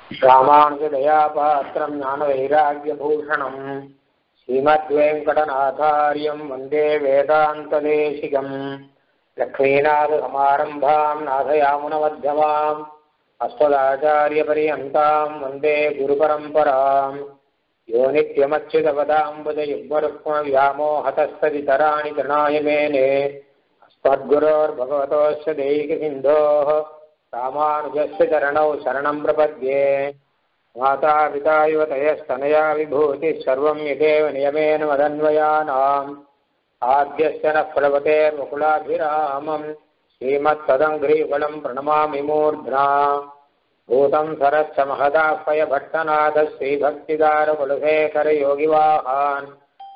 ராமானுஜதயாபாத்திரம் ஞானவைராக்யபூஷணம் ஸ்ரீமத்வேங்கடநாதார்யம் வந்தே வேதாந்ததேசிகம் லக்ஷ்மீநாதசமாரம்பாம் நாதயாமுனமध्यமாம் அஸ்மதாச்சாரியபர்யந்தாம் வந்தே குருபரம்பராம் யோ நித்யமच्युतपदाम्बुजयुग्मरुक्मव्यामोहतस्तदितराणि तृणायमेने अस्मद्गुरोर्भगवतोऽस्य दैकसिन्धोः रामानुजस्य चरणौ शरणं प्रपद्ये माता पिता युवतयस्तनया विभूतिः सर्वं यदेव नियमेन मदन्वयानाम् आद्यस्य नः प्लवतेर्मुकुलाभिरामम् श्रीमत्तदङ्घ्रीफलं प्रणमामि मूर्ध्ना भूतं सरश्च महदाह्वयभट्टनाथः श्रीभक्तिदारकुलशेखरयोगिवाहान्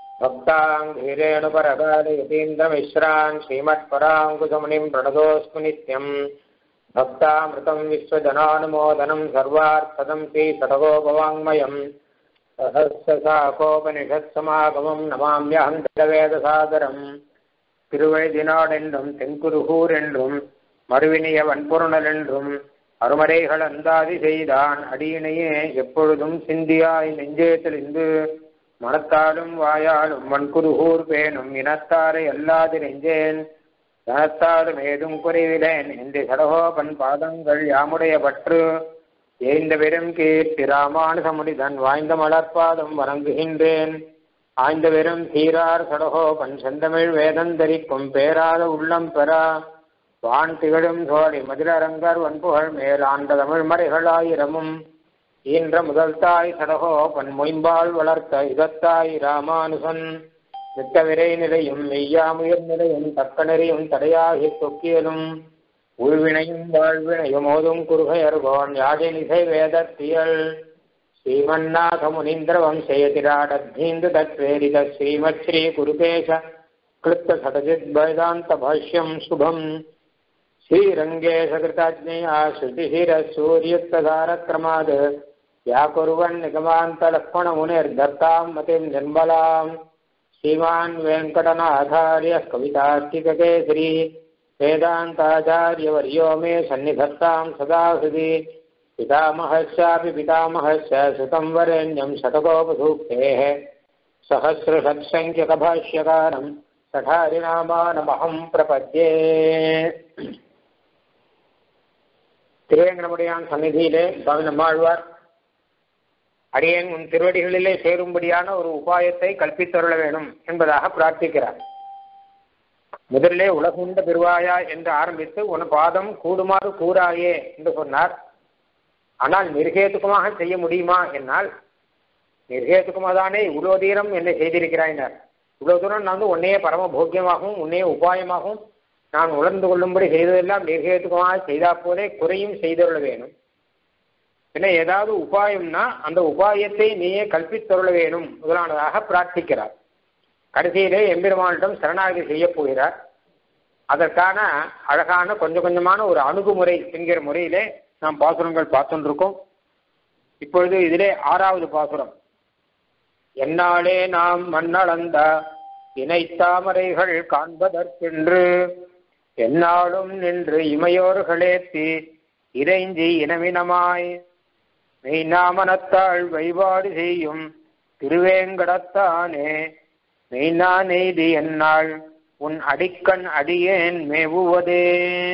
भक्ताङ्घ्रिरेणुपरकालयतीन्द्रमिश्रान् श्रीमत्पराङ्कुशमुनिं प्रणतोऽस्मि नित्यम् भक्तामृतं विश्वजनानुमोदनं सर्वार्थदं श्रीषडगोपवाङ्मयं सहस्रशाखोपनिषत्समागमं नमाम्यहं वेदसागरं திருவழுதினாடென்றும் தென்குருகூர் என்றும் மறுவினிய வன்பொருணல் என்றும் அருமறைகள் அந்தாதி செய்தான் அடியினையே எப்பொழுதும் சிந்தியாய் நெஞ்சே தெளிந்து மனத்தாலும் வாயாலும் வன்குருகூர் பேணும் இனத்தாரை அல்லாது நெஞ்சேன் தனத்தாலும் ஏதும் குறைவிலேன் என்று சடகோபன் பாதங்கள் யாமுடைய பற்று ஏய்ந்த பெரும் கீர்த்தி ராமானுசமுடிதன் வாய்ந்த மலர்பாதம் வணங்குகின்றேன் ஆய்ந்த பெரும் தீரார் சடகோபன் செந்தமிழ் வேதந்தரிக்கும் பேராத உள்ளம் பெறா வான் திகழும் சோழி மதிலரங்கர் வன்புகழ் மேல் ஆண்ட தமிழ் மறைகளாயிரமும் ஈன்ற முதல் தாய் சடகோபன் மொயம்பால் வளர்த்த இதத்தாய் ராமானுசன் மிக்க விரை நிலையும் மெய்யாமுயர் நிலையும் தக்க நெறியும் தடையாகி தொக்கியலும் உள்வினையும் வாழ்வினையும் ஓதும் குறுகையர்கோன் யாழினிசை வேதத்தியல் ஸ்ரீமன்னாத முனீந்திர வம்சயதிராடத்தீந்து தத்வேரித ஸ்ரீமத் ஸ்ரீ குருகேஷ கிருத்த சடஜித் வேதாந்த பாஷ்யம் சுபம் ஸ்ரீரங்கேஷ கிருதாஜ்ஞயா ஸ்ருதிஹிர சூர்யுக்ததாரக்ரமாத் व्याकुर्वन् निगमान्तलक्ष्मणमुनिर्दत्तां मतिं निर्मलां श्रीमान् वेङ्कटनाथार्यः कवितार्किककेसरी वेदान्ताचार्यवर्यो मे सन्निधत्तां सदा हृदि पितामहस्यापि पितामहस्य सुतं वरेण्यं शतकोपसूक्तेः सहस्रषट्सङ्ख्यकभाष्यकारं सठारिनामानमहं प्रपद्ये திருவேங்கடமுடையான் சந்நிதியிலே சுவாமி நம்மாழ்வார் அடியேன் உன் திருவடிகளிலே சேரும்படியான ஒரு உபாயத்தை கற்பித்தருள வேணும் என்பதாக பிரார்த்திக்கிறார். முதலிலே உலகுண்ட பெருவாயா என்று ஆரம்பித்து உன் பாதம் கூடுமாறு கூறாயே என்று சொன்னார். ஆனால் நிர்ஹேதுக்கமாக செய்ய முடியுமா என்னால், நிர்ஹேதுக்கமாக தானே இவ்வளோ தூரம் என்னை செய்திருக்கிறாயினார். இவ்வளோ தூரம் நான் வந்து உன்னையே பரமபோக்கியமாகவும் உன்னையே உபாயமாகவும் நான் உணர்ந்து கொள்ளும்படி செய்ததெல்லாம் நிர்ஹேதுக்கமாக செய்தா போலே குறையும் செய்தருள வேணும். என்ன ஏதாவது உபாயம்னா அந்த உபாயத்தை நீயே கல்பித்தருள வேணும் முதலானதாக பிரார்த்திக்கிறார். கடைசியிலே எம்பெருமானிடம் சரணாகதி செய்ய போகிறார். அதற்கான அழகான கொஞ்சம் கொஞ்சமான ஒரு அணுகுமுறை என்கிற முறையிலே நாம் பாசுரங்கள் பார்த்துருக்கோம். இப்பொழுது இதிலே 6வது பாசுரம். என்னாலே நாம் மண்ணளந்த இணைத்தாமரைகள் காண்பதற்கென்று என்னாலும் நின்று இமையோர்களேத்தி இறைஞ்சி இனவினமாய் மெய்நாமனத்தாள் வழிபாடு செய்யும் திருவேங்கடத்தானே மெய்னா நெய்தி என்னால் உன் அடிக்கண் அடியேன் மேவுவதே.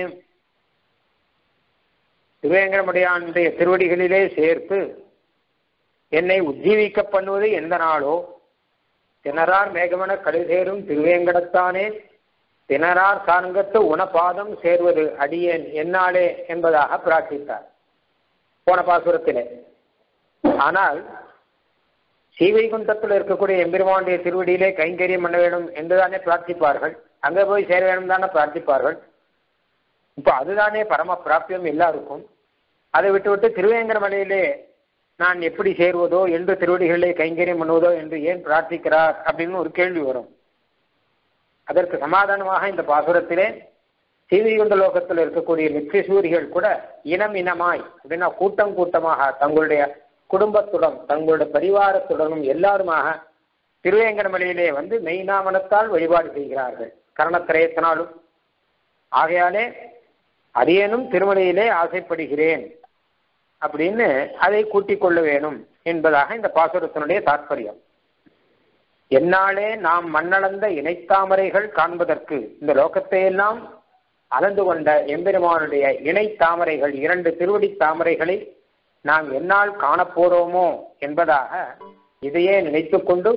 திருவேங்கடமுடையானுடைய திருவடிகளிலே சேர்த்து என்னை உஜ்ஜீவிக்க பண்ணுவது எந்த நாளோ திணறார் மேகமன கடுசேரும் திருவேங்கடத்தானே திணறார் சார்ங்கத்து உணபாதம் சேர்வது அடியேன் என்னாலே என்பதாக பிரார்த்தித்தார் போன பாசுரத்திலே. ஆனால் ஸ்ரீவைகுண்டத்தில் இருக்கக்கூடிய எம்பெருமானுடைய திருவடியிலே கைங்கரியம் பண்ண வேண்டும் என்றுதானே பிரார்த்திப்பார்கள், அங்கே போய் சேர வேண்டும் தானே பிரார்த்திப்பார்கள். இப்போ அதுதானே பரம பிராப்தியம் எல்லாருக்கும். அதை விட்டு திருவேங்கடமலையிலே நான் எப்படி சேருவதோ என்று திருவடிகளிலே கைங்கரியம் பண்ணுவதோ என்று ஏன் பிரார்த்திக்கிறார் அப்படின்னு ஒரு கேள்வி வரும். அதற்கு சமாதானமாக இந்த பாசுரத்திலே ஸ்ரீவைகுண்ட லோகத்தில் இருக்கக்கூடிய நித்தியசூரிகள் கூட இனம் இனமாய் அப்படின்னா கூட்டம் கூட்டமாக தங்களுடைய குடும்பத்துடன் தங்களுடைய பரிவாரத்துடனும் எல்லாருமாக திருவேங்கடமலையிலே வந்து மெய்நாமனத்தால் வழிபாடு செய்கிறார்கள் கரணத்திரயத்தினாலும். ஆகையாலே அடியேனும் திருமலையிலே ஆசைப்படுகிறேன் அப்படின்னு அதை கூட்டிக் கொள்ள வேணும் என்பதாக இந்த பாசுரத்தினுடைய தாற்பயம். என்னாலே நாம் மண்ணளந்த இணைத்தாமரைகள் காண்பதற்கு, இந்த லோகத்தை எல்லாம் அளந்து கொண்ட எம்பெருமானுடைய இணை தாமரைகள், 2 திருவடி தாமரைகளை நாம் என்னால் காணப்போறோமோ என்பதாக இதையே நினைத்து கொண்டு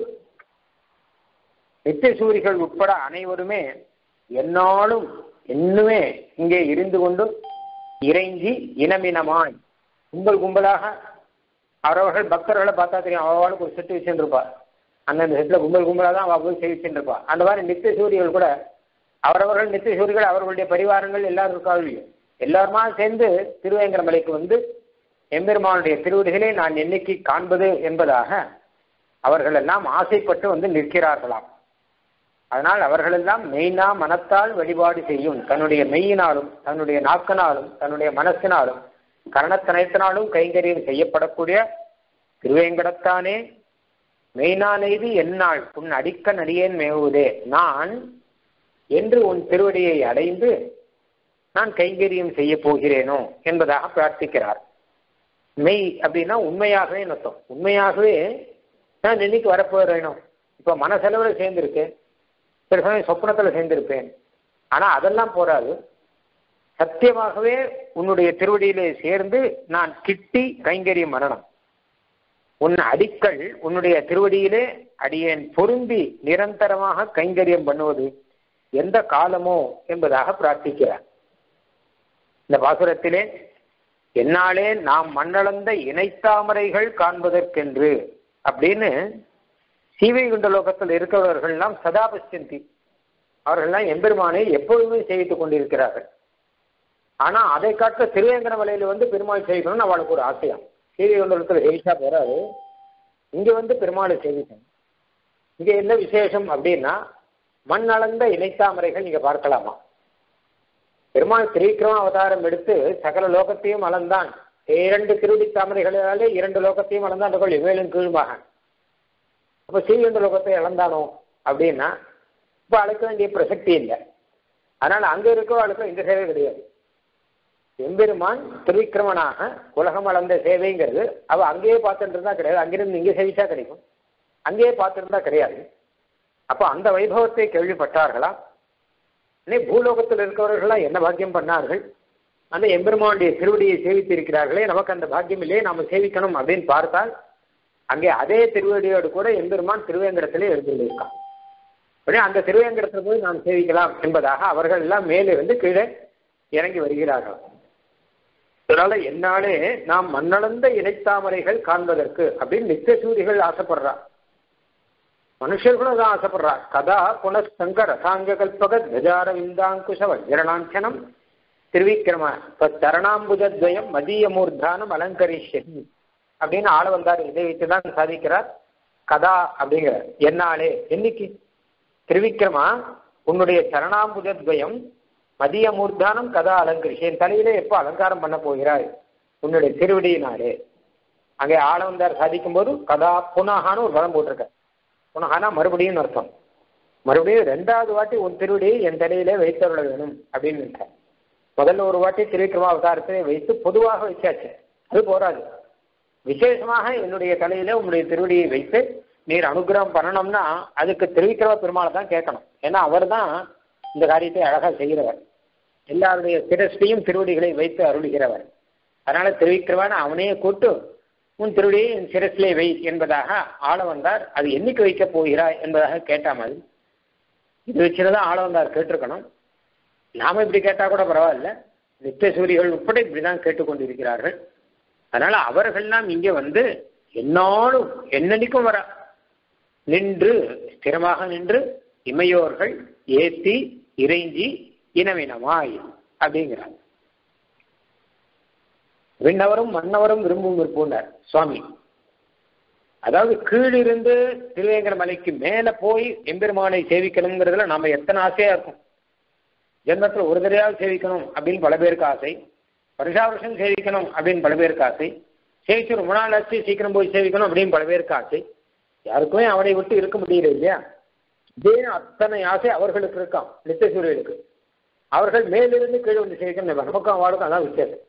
நித்தியசூரிகள் உட்பட அனைவருமே என்னாலும் இன்னுமே இங்கே இருந்து கொண்டு இறைஞ்சி இனமினமாய் கும்பல் கும்பலாக அவரவர்கள் பக்தர்களை பார்த்தா தெரியும், அவளுக்கு ஒரு செட்டு வச்சுருப்பா, அந்தந்த செட்டில் கும்பல் கும்பலாக தான் அவள் போய் சேவிச்சுருப்பா. அந்த மாதிரி நித்தியசூரிகள் கூட அவரவர்கள் நித்தியசூரிகள் அவர்களுடைய பரிவாரங்கள் எல்லாரும் இருக்காவில்லையும் எல்லாருமா சேர்ந்து திருவேங்கடமலைக்கு வந்து எம்பெருமானுடைய திருவடிகளை நான் என்னைக்கு காண்பது என்பதாக அவர்கள் எல்லாம் ஆசைப்பட்டு வந்து நிற்கிறார்களாம். அதனால் அவர்களெல்லாம் மெய்னா மனத்தால் வழிபாடு செய்யும், தன்னுடைய மெய்யினாலும் தன்னுடைய நாக்கினாலும் தன்னுடைய மனசினாலும் கரணத்தனத்தினாலும் கைங்கரியம் செய்யப்படக்கூடிய திருவேங்கடத்தானே மெய்னானெய்து என்னால் உன் அடிக்க நடியேன் மேவுவதே நான் என்று உன் திருவடியை அடைந்து நான் கைங்கரியம் செய்ய போகிறேனோ என்பதாக பிரார்த்திக்கிறார். மெய் அப்படின்னா உண்மையாகவே அர்த்தம். உண்மையாகவே நான் இன்னைக்கு வரப்போறேனோ, இப்ப மனசெலவுல சேர்ந்திருக்கேன், சில சமயம் சொப்னத்துல சேர்ந்திருப்பேன், ஆனா அதெல்லாம் போராது, சத்தியமாகவே உன்னுடைய திருவடியிலே சேர்ந்து நான் கிட்டி கைங்கரியம் பண்ணணும். உன் அடிக்கல் உன்னுடைய திருவடியிலே அடியேன் பொருந்தி நிரந்தரமாக கைங்கரியம் பண்ணுவது எந்த காலமோ என்பதாக பிரார்த்திக்கிறார். இந்த பாசுரத்திலே என்னாலே நாம் மண்ணளந்த இணைத்தாமரைகள் காண்பதற்கென்று அப்படின்னு சீவைகுண்ட லோகத்தில் இருக்கிறவர்கள்லாம் சதா பஷ்யந்தி, அவர்கள்லாம் எம்பெருமானை எப்பொழுதுமே சேவித்துக் கொண்டிருக்கிறார்கள். ஆனா அதை காட்ட திருவேங்கடமலையில வந்து பெருமாள் சேவிக்கணும்னு அவளுக்கு ஒரு ஆசையாம். சீவைகுண்டலத்தில் சேவிச்சா போறாது, இங்க வந்து பெருமாளை சேவிக்கணும். இங்க என்ன விசேஷம் அப்படின்னா மண் அளந்த இணைத்தாமரைகள் நீங்க பார்க்கலாமா. பெருமாள் திரிவிக்ரம அவதாரம் எடுத்து சகல லோகத்தையும் அளந்தான், 2 திருவடி தாமரைகளாலே 2 லோகத்தையும் அளந்தான் மேலும் கீழுமாக. அப்ப ஸ்ரீகண்ட லோகத்தை இழந்தானோ அப்படின்னா இப்ப அழைக்க வேண்டிய பிரசக்தி இல்லை. அதனால அங்க இருக்கவளுக்கு இந்த சேவை கிடையாது. எம்பெருமான் திருவிக்கிரமனாக உலகம் அளந்த சேவைங்கிறது அவ அங்கேயே பார்த்துட்டு இருந்தா கிடையாது, அங்கிருந்து இங்கே சேவிச்சா கிடைக்கும், அங்கேயே பார்த்துருந்தா கிடையாது. அப்போ அந்த வைபவத்தை கேள்விப்பட்டார்களா? பூலோகத்தில் இருக்கிறவர்கள்லாம் என்ன பாக்கியம் பண்ணார்கள், அந்த எம்பெருமானுடைய திருவடியை சேவித்து இருக்கிறார்களே, நமக்கு அந்த பாக்கியம் இல்லையே, நாம சேவிக்கணும் அப்படின்னு பார்த்தால் அங்கே அதே திருவடியோடு கூட எம்பெருமான் திருவேங்கடத்திலே எழுந்திருக்கான். உடனே அந்த திருவேங்கடத்தில் போய் நாம் சேவிக்கலாம் என்பதாக அவர்கள் எல்லாம் மேலிருந்து கீழே இறங்கி வருகிறார்கள். அதனால என்னாலே நாம் மண்ணளந்த இணைத்தாமரைகள் காண்பதற்கு அப்படின்னு நித்தியசூரிகள் ஆசைப்படுறா, மனுஷர்களும் தான் ஆசைப்படுறா. கதா புனஸ்தங்க ரசாங்க கல்பக கஜார விந்தாங்குஷ வஜ்ரணாஞ்சனம் திருவிக்கிரம தரணாம்புஜத்வயம் மதிய மூர்தானம் அலங்கரிஷதி அப்படின்னு ஆள வந்தார். இதை வைத்துதான் சாதிக்கிறார். கதா அப்படிங்கிற என்னாலே என்னைக்கு திருவிக்கிரமா உன்னுடைய சரணாம்புஜத்வயம் மதிய மூர்தானம் கதா அலங்கரிஷி, என் தலையிலே எப்போ அலங்காரம் பண்ண போகிறாய் உன்னுடைய திருவடியினாலே. அங்கே ஆள வந்தார் சாதிக்கும் போது கதா புனகான்னு ஒரு பதம் போட்டிருக்க. புனகானா மறுபடியும் அர்த்தம், மறுபடியும் 2வது வாட்டி உன் திருவடியை என் தலையிலே வைத்தருள வேணும் அப்படின்னு இருக்க. முதல்ல ஒரு வாட்டி திருவிக்கிரமா அவதாரத்திலே வைத்து பொதுவாக வச்சாச்சு, அது போராது. விசேஷமாக என்னுடைய தலையில உன்னுடைய திருவடியை வைத்து நீர் அனுகிரகம் பண்ணணும்னா அதுக்கு திருவிக்கிரம பெருமாளை தான் கேட்கணும். ஏன்னா அவர் தான் இந்த காரியத்தை அழகா செய்கிறவர், எல்லாருடைய சிரஸ்டையும் திருவடிகளை வைத்து அருளுகிறவர். அதனால திருவிக்கிரமான அவனையே கூட்டு உன் திருவடியை என் சிரஸ்லே வை என்பதாக ஆள வந்தார். அது என்னைக்கு வைக்க போகிறாய் என்பதாக கேட்டா மாதிரி இது வச்சுதான் ஆள வந்தார் கேட்டிருக்கணும். நாம இப்படி கேட்டா கூட பரவாயில்ல, நித்தியசூரிகள் உட்பட இப்படிதான் கேட்டுக்கொண்டிருக்கிறார்கள். அதனால அவர்கள்லாம் இங்க வந்து என்னாலும் என்னன்னைக்கும் வர நின்று ஸ்திரமாக நின்று இமையோர்கள் ஏத்தி இறைஞ்சி இனவினமாய் அப்படிங்கிறார். விண்ணவரும் மன்னவரும் விரும்பும் விருப்பூண்டார் சுவாமி. அதாவது கீழிருந்து திருவேங்கட மலைக்கு மேல போய் எம்பெருமானை சேவிக்கணுங்கிறதுல நாம எத்தனை ஆசையா இருக்கும். ஜென்மத்தில் ஒரு தடையாவது சேவிக்கணும் அப்படின்னு பல பேருக்கு ஆசை, வருஷா வருஷம் சேவிக்கணும் அப்படின்னு பல பேருக்கு ஆசை, சேவிச்சு ரொம்ப நாள் ஆச்சு சீக்கிரம் போய் சேவிக்கணும் அப்படின்னு பல பேருக்கு ஆசை. யாருக்குமே அவனை விட்டு இருக்க முடியல இல்லையா? இதே அத்தனை ஆசை அவர்களுக்கு இருக்கான் நித்தியசூரியனுக்கு. அவர்கள் மேலிருந்து கீழே வந்து சேவிக்கணும், நமக்கும் அவளுக்கும் அதான் வித்தியாசம்.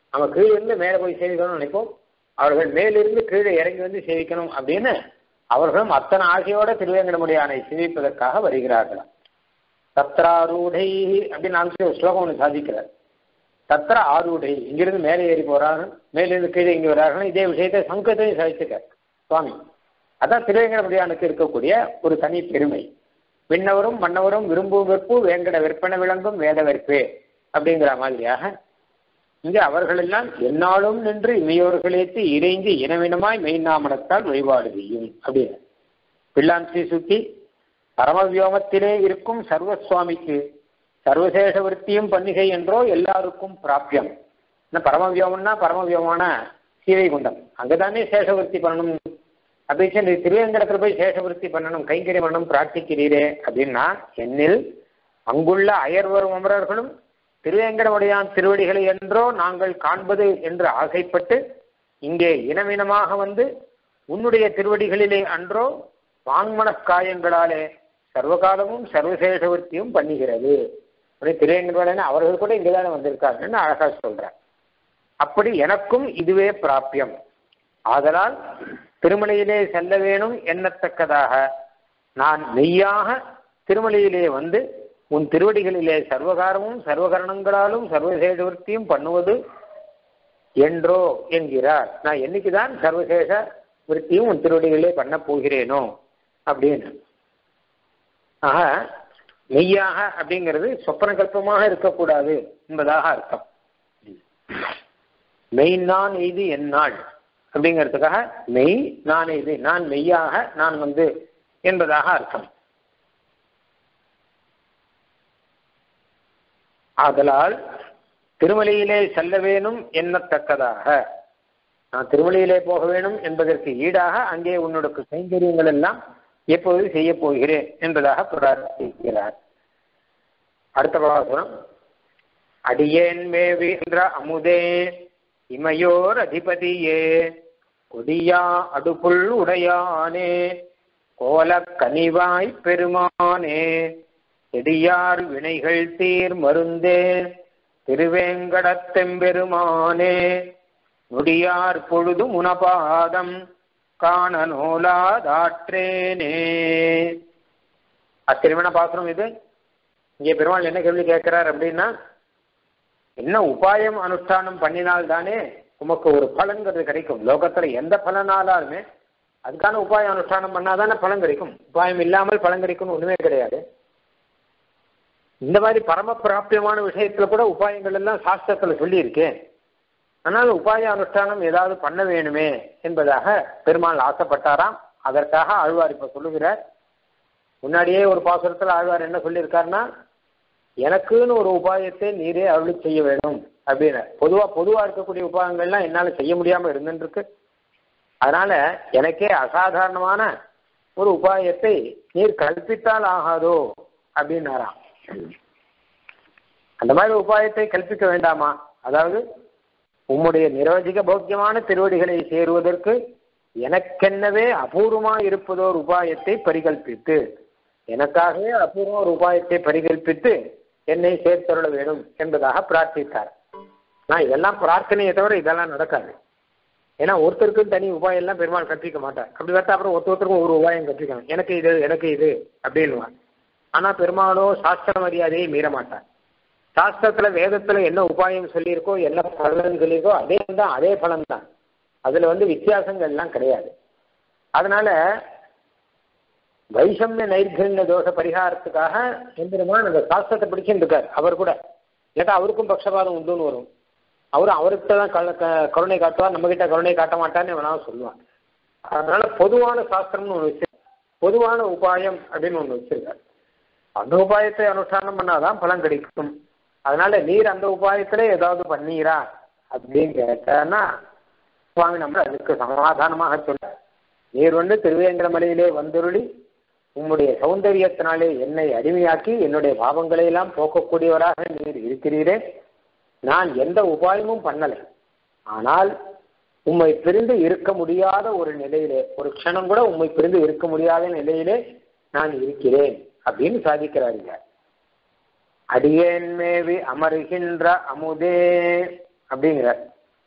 நம்ம கீழே இருந்து மேலே போய் சேவிக்கணும்னு நினைப்போம், அவர்கள் மேலிருந்து கீழே இறங்கி வந்து சேவிக்கணும் அப்படின்னு அவர்களும் அத்தனை ஆசையோட திருவேங்கடமுடியானை சேவிப்பதற்காக வருகிறார்களாம். தத்ராரூடை அப்படின்னு நான் ஒரு ஸ்லோகம் ஒன்று சாதிக்கிறார். தத்திர ஆரூடை, இங்கிருந்து மேலே ஏறி போறார்கள், மேலிருந்து கீழே இங்கே வரார்கள். இதே விஷயத்தை சங்கத்தையும் சாதிச்சிருக்கார் சுவாமி. அதான் திருவேங்கடமுடியானுக்கு இருக்கக்கூடிய ஒரு தனி பெருமை. விண்ணவரும் மன்னவரும் விரும்பும் வெற்பு வேங்கட விற்பனை விளங்கும் வேத வெற்பே அப்படிங்கிற மாதிரியாக இங்கே அவர்கள் எல்லாம் எந்நாளும் நின்று இமையோர்களேத்து இறைந்து இனவினமாய் மெய்நாமனத்தால் வழிபாடு செய்யும் அப்படின்னு பிள்ளான்சி சுத்தி பரமவியோமத்திலே இருக்கும் சர்வசுவாமிக்கு சர்வசேஷ விருத்தியும் பன்னிகை என்றோ எல்லாருக்கும் பிராப்தியம். பரமவியோமம்னா பரமவியோமான சீவைகுண்டம், அங்கதானே சேஷவிருத்தி பண்ணணும் அப்படின்னு திருவேங்கடத்துல போய் சேஷவிருத்தி பண்ணணும், கைங்கரி பண்ணணும் பிரார்த்திக்கிறீரே அப்படின்னா என்னில் அங்குள்ள அயர்வரும் அமரர்களும் திருவேங்கடமுடையான் திருவடிகளை என்றோ நாங்கள் காண்பது என்று ஆசைப்பட்டு இங்கே இனமினமாக வந்து உன்னுடைய திருவடிகளிலே அன்றோ வாங்மனக்காயங்களாலே சர்வகாலமும் சர்வசேஷவர்த்தியும் பண்ணுகிறது. திருவேங்கடமுடையான் அவர்கள் கூட இங்கேதானே வந்திருக்காங்கன்னு அழகா சொல்றார். அப்படி எனக்கும் இதுவே பிராப்தியம். ஆதலால் திருமலையிலே செல்ல வேணும் எண்ணத்தக்கதாக நான் மெய்யாக திருமலையிலே வந்து உன் திருவடிகளிலே சர்வகாரமும் சர்வகரணங்களாலும் சர்வசேஷவர்த்தியும் பண்ணுவது என்றோ என்கிறார். நான் என்னைக்குதான் சர்வசேஷ விருத்தியும் உன் திருவடிகளிலே பண்ண போகிறேனோ அப்படின்னு. ஆக மெய்யாக அப்படிங்கிறது சொப்பன கல்பமாக இருக்கக்கூடாது என்பதாக அர்த்தம். மெய் நான் எய்து என்னாள் அப்படிங்கிறதுக்காக மெய் நான் எய்து, நான் மெய்யாக நான் வந்து என்பதாக அர்த்தம். ஆதலால் திருமலையிலே செல்ல வேணும் எண்ணத்தக்கதாக நான் திருமலையிலே போக வேணும் என்பதற்கு ஈடாக அங்கே உன்னோட கைங்கரியங்கள் எல்லாம் எப்போது செய்ய போகிறேன் என்பதாக பிரார்த்திக்கிறார். அடுத்த பாசுரம். அடியேன் மேவி என்ற அமுதே இமையோர் அதிபதியே கொடியா அடுப்புள் உடையானே கோல கனிவாய் பெருமானே செடியார் வினைகள் தீர் மருந்தே திருவேங்கடத்தெம்பெருமானே நொடியார் பொழுது முனபாதம் காண நோலாதாற்றேனே. அத்திருமண பாசுரம் இது. இங்கே பெருமாள் என்ன கேள்வி கேட்கிறார் அப்படின்னா, என்ன உபாயம் அனுஷ்டானம் பண்ணினால் தானே உமக்கு ஒரு பலன்கிறது கிடைக்கும். லோகத்துல எந்த பலனாலுமே அதுக்கான உபாயம் அனுஷ்டானம் பண்ணாதானே பலன் கிடைக்கும். உபாயம் இல்லாமல் பலன் கிடைக்கும்னு ஒண்ணுமே கிடையாது. இந்த மாதிரி பரம பிராப்தியமான விஷயத்துல கூட உபாயங்கள் எல்லாம் சாஸ்திரத்துல சொல்லி இருக்கேன். ஆனால் உபாய அனுஷ்டானம் ஏதாவது பண்ண வேணுமே என்பதாக பெருமாள் ஆசைப்பட்டாராம். அதற்காக ஆழ்வார் இப்ப சொல்லுகிறார். முன்னாடியே ஒரு பாசுரத்துல ஆழ்வார் என்ன சொல்லியிருக்காருன்னா, எனக்குன்னு ஒரு உபாயத்தை நீரே அருளி செய்ய வேணும் அப்படின்னு. பொதுவா இருக்கக்கூடிய உபாயங்கள்லாம் என்னால செய்ய முடியாம இருந்துருக்கு. அதனால எனக்கே அசாதாரணமான ஒரு உபாயத்தை நீர் கல்பித்தால் ஆகாதோ அப்படின்னாராம். அந்த மாதிரி உபாயத்தை கல்பிக்க வேண்டாமா? அதாவது உம்முடைய நிரோஜிக போக்கியமான திருவடிகளை சேருவதற்கு எனக்கென்னவே அபூர்வமா இருப்பதோர் உபாயத்தை பரிகல்பித்து, எனக்காகவே அபூர்வ ஒரு உபாயத்தை பரிகல்பித்து என்னை சேர்த்தருள வேணும் என்பதாக பிரார்த்தித்தார். நான் இதெல்லாம் பிரார்த்தனையை தவிர இதெல்லாம் நடக்காது. ஏன்னா ஒருத்தருக்கும் தனி உபாயம் எல்லாம் பெருமாள் கற்பிக்க மாட்டார். அப்படி பார்த்தா அப்புறம் ஒருத்தருக்கும் ஒரு உபாயம் கற்பிக்கணும். எனக்கு இது அப்படின்னுவான். ஆனா பெருமாளோ சாஸ்திர மரியாதையை மீற மாட்டார். சாஸ்திரத்துல வேதத்துல என்ன உபாயம் சொல்லியிருக்கோ என்ன பலன் சொல்லியிருக்கோ அதே பலன் தான். அதுல வித்தியாசங்கள் எல்லாம் கிடையாது. அதனால வைஷமிய நைர்கண்ய தோஷ பரிகாரத்துக்காக எம்பெருமான் அந்த சாஸ்திரத்தை பிடிச்சுட்டு இருக்கார். அவர் கூட ஏட்டா அவருக்கும் பக்ஷபாதம் உண்டுன்னு வரும். அவர்கிட்ட தான் கருணை காட்டுவார், நம்ம கிட்ட கருணை காட்ட மாட்டான்னு வேணாலும் சொல்லுவார். அதனால பொதுவான சாஸ்திரம்னு ஒன்று வச்சு, பொதுவான உபாயம் அப்படின்னு ஒன்று வச்சிருக்காரு. அந்த உபாயத்தை அனுஷ்டானம் பண்ணாதான் பலன் கிடைக்கும். அதனால நீர் அந்த உபாயத்துல ஏதாவது பண்ணீரா அப்படின்னு கேட்டா சுவாமி நம்ம அதுக்கு சமாதானமாக சொல்ல, நீர் திருவேங்கடமலையிலே வந்துருளி உம்முடைய சௌந்தரியத்தினாலே என்னை அடிமையாக்கி என்னுடைய பாவங்களை எல்லாம் போக்கக்கூடியவராக நீர் இருக்கிறீரே. நான் எந்த உபாயமும் பண்ணலை. ஆனால் உம்மை பிரிந்து இருக்க முடியாத ஒரு நிலையிலே, ஒரு க்ஷணம் கூட உம்மை பிரிந்து இருக்க முடியாத நிலையிலே நான் இருக்கிறேன் அப்படின்னு சாதிக்கிறாருங்க. அடியேன் மேவி அமருகின்ற அமுதே அப்படிங்கிறார்.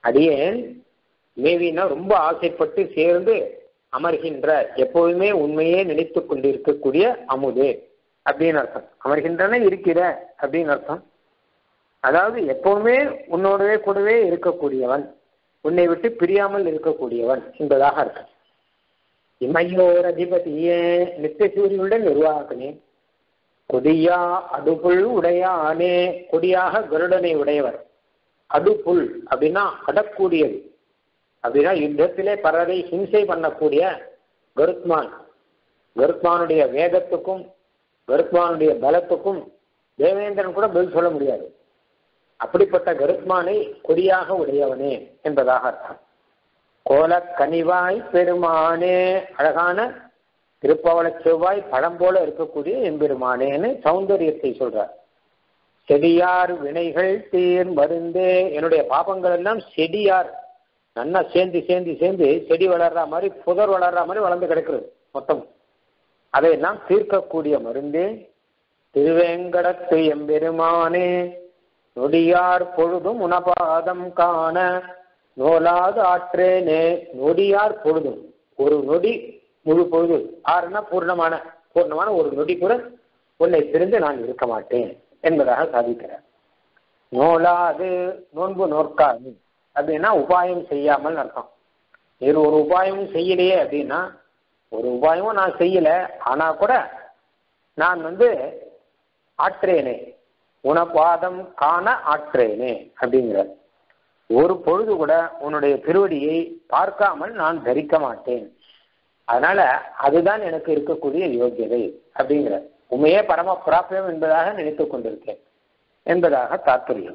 அடியேன் மேவினா ரொம்ப ஆசைப்பட்டு சேர்ந்து அமர்கின்ற, எப்போதுமே உண்மையே நினைத்து கொண்டிருக்கக்கூடிய அமுதே அப்படின்னு அர்த்தம். அமர்கின்றன இருக்கிற அப்படின்னு அர்த்தம். அதாவது எப்பவுமே உன்னோடவே கூடவே இருக்கக்கூடியவன், உன்னை விட்டு பிரியாமல் இருக்கக்கூடியவன் என்பதாக அர்த்தம். இமையோர் அதிபதியே நித்திய சூரியனுடன் நிர்வாகனே, கொடியா அடுபுல் உடையானே, கொடியாக கருடனை உடையவர். அடுபுல் அப்படின்னா அடக்கூடியது, அப்படின்னா யுத்தத்திலே பலரை ஹிம்சை பண்ணக்கூடிய கருத்மான். கருத்மானுடைய வேகத்துக்கும் கருத்மானுடைய பலத்துக்கும் தேவேந்திரன் கூட பதில் சொல்ல முடியாது. அப்படிப்பட்ட கருத்மானை கொடியாக உடையவனே என்பதாக அர்த்தம். கோல கனிவாய் பெருமானே, அழகான திருப்பவள செவ்வாய் பழம் போல இருக்கக்கூடிய எம்பெருமானேன்னு சௌந்தரியத்தை சொல்றார். செடியார் வினைகள் தீர் மருந்தே, என்னுடைய பாபங்கள் எல்லாம் செடியார் நல்லா சேர்ந்து சேர்ந்து சேர்ந்து செடி வளர்ற மாதிரி புதர் வளர்ற மாதிரி வளர்ந்து கிடக்கிறது மொத்தம். அதையெல்லாம் தீர்க்கக்கூடிய மருந்தே திருவேங்கடத்து எம்பெருமானே, நொடியார் பொழுதும் உணபாதம் காண நோலாது ஆற்றேனே. நொடியார் பொழுதும், ஒரு நொடி முழு பொழுது, ஆறுனா பூர்ணமான ஒரு நொடி கூட உன்னை பிரிந்து நான் இருக்க மாட்டேன் என்பதாக சாதிக்கிறார். நோலாது நோன்பு நோற்காது அப்படின்னா உபாயம் செய்யாமல் அர்த்தம். வேறு ஒரு உபாயமும் செய்யலையே அப்படின்னா, ஒரு உபாயமும் நான் செய்யல, ஆனா கூட நான் ஆற்றேனே, உனபாதம் காண ஆற்றேனே அப்படிங்கிற, ஒரு பொழுது கூட உன்னுடைய திருவடியை பார்க்காமல் நான் தரிக்க மாட்டேன். அதனால அதுதான் எனக்கு இருக்கக்கூடிய யோக்கியதை அப்படிங்கிற, உண்மையே பரம பிராபியம் என்பதாக நினைத்துக் கொண்டிருக்கேன் என்பதாக தாற்பயம்.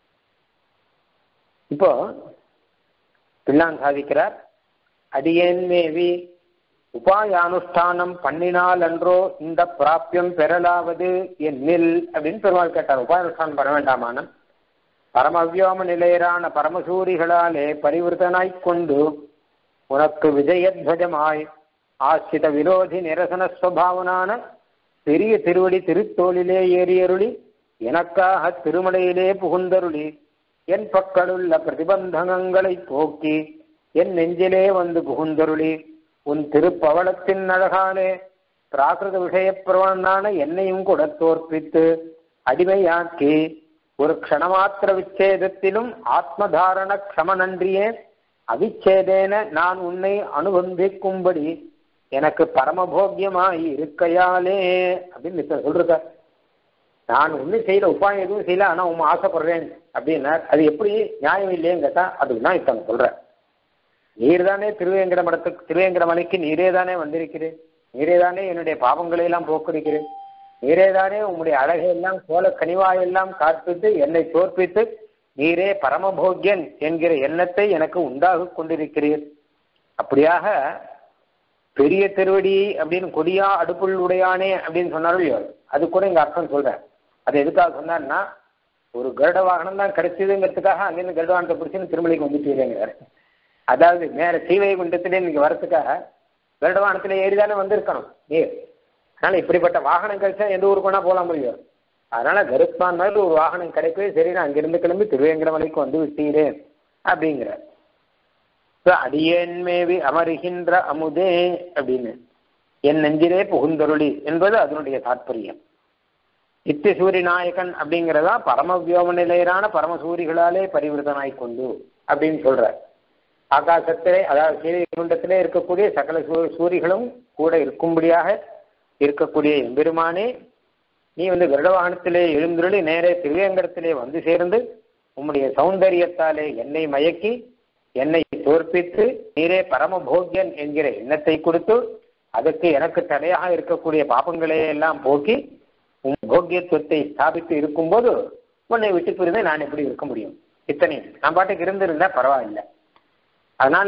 இப்போ பிள்ளான் சாதிக்கிறார், அடியேன் மேவி உபாயானுஷ்டானம் பண்ணினால் அன்றோ இந்த பிராபியம் பெறலாவது என்னில் அப்படின்னு பெருமாள் கேட்டார். உபாயானுஷ்டானம் பண்ண வேண்டாமான பரமவியோம நிலையரான பரமசூரிகளாலே பரிவர்த்தனாய்கொண்டு உனக்கு விஜயத்வஜமாய் ஆசிரித விரோதி நிரசனஸ்வபாவனான பெரிய திருவடி திருத்தோளிலே ஏறியருளி எனக்காக திருமலையிலே புகுந்தருளி என் பக்கலுள்ள பிரதிபந்தகங்களை போக்கி என் நெஞ்சிலே வந்து புகுந்தருளி உன் திருப்பவளத்தின் அழகாலே பிராகிருத விஷயப்பிரவனான என்னையும் கூட தோற்பித்து அடிமையாக்கி ஒரு க்ஷணமாத்திர விச்சேதத்திலும் ஆத்மதாரண க்ஷமனன்றியே அவிச்சேதேன நான் உன்னை அனுபந்திக்கும்படி எனக்கு பரமபோக்கியமாய் இருக்கையாலே அப்படின்னு சொல்றார். நான் ஒன்றும் செய்யல, உபாயம் எதுவும் செய்யல, ஆனா உன் ஆசைப்படுறேன் அப்படின்னார். அது எப்படி நியாயம் இல்லையேன்னு கேட்டா அதுதான் இப்ப சொல்ற. நீர் தானே திருவேங்கட மலைக்கு நீரே தானே வந்திருக்கிறேன், நீரே தானே என்னுடைய பாவங்களை எல்லாம் போக்குறீக்கிறேன், நீரே தானே உம்முடைய அழகையெல்லாம் கோல கனிவாயெல்லாம் காற்பித்து என்னை தோற்பித்து நீரே பரமபோக்கியன் என்கிற எண்ணத்தை எனக்கு உண்டாக கொண்டிருக்கிறீர். அப்படியாக பெரிய திருவடி அப்படின்னு கொடியா அடுப்புள் உடையானே அப்படின்னு சொன்னாலும் அது கூட இங்க அர்த்தம் சொல்றேன். அது எதுக்காக சொன்னார்னா, ஒரு கருட வாகனம் தான் கிடைச்சதுங்கிறதுக்காக அங்கிருந்து கருட வாகனத்தை பிடிச்சுன்னு திருமலைக்கு வந்துட்டீங்கிறாரு. அதாவது மேல ஸ்ரீவைகுண்டத்திலே நீங்க வரத்துக்காக கருட வாகனத்துல ஏறிதானே வந்திருக்கணும் நீர். அதனால இப்படிப்பட்ட வாகனம் கிடைச்சா எந்த ஊருக்கு வேணா போலாம் முடியும். அதனால கருத்மான் மாதிரி ஒரு வாகனம் கிடைக்கவே சரி, நான் அங்கிருந்து கிளம்பி திருவேங்கடமலைக்கு வந்து விட்டீரேன் அப்படிங்கிற. அடியேன் மேவி அமருகின்ற அமுதே அப்படின்னு என் நெஞ்சிலே புகுந்தருளி என்பது அதனுடைய தாற்பயம். நித்திய சூரிய நாயகன் அப்படிங்கிறதா பரமவியோம நிலையரான பரமசூரிகளாலே பரிவர்த்தனாய் கொண்டு அப்படின்னு சொல்ற. ஆகாசத்திலே அதாவது ஸ்ரீவைகுண்டத்திலே இருக்கக்கூடிய சகல சூரிகளும் கூட இருக்கும்படியாக இருக்கக்கூடிய எம்பெருமானே, நீ கருட வாகனத்திலே எழுந்துருளி நேரே திருவேங்கடத்திலே வந்து சேர்ந்து உம்முடைய சௌந்தரியத்தாலே என்னை மயக்கி என்னை தோற்பித்து நீரே பரமபோக்கியன் என்கிற எண்ணத்தை கொடுத்து அதற்கு எனக்கு தடையாக இருக்கக்கூடிய பாபங்களை எல்லாம் போக்கி உன் போக்கியத்துவத்தை ஸ்தாபித்து இருக்கும்போது உன்னை விட்டு பிரிந்து நான் எப்படி இருக்க முடியும்? இத்தனையும் நான் பாட்டுக்கு இருந்திருந்தா பரவாயில்லை. அதனால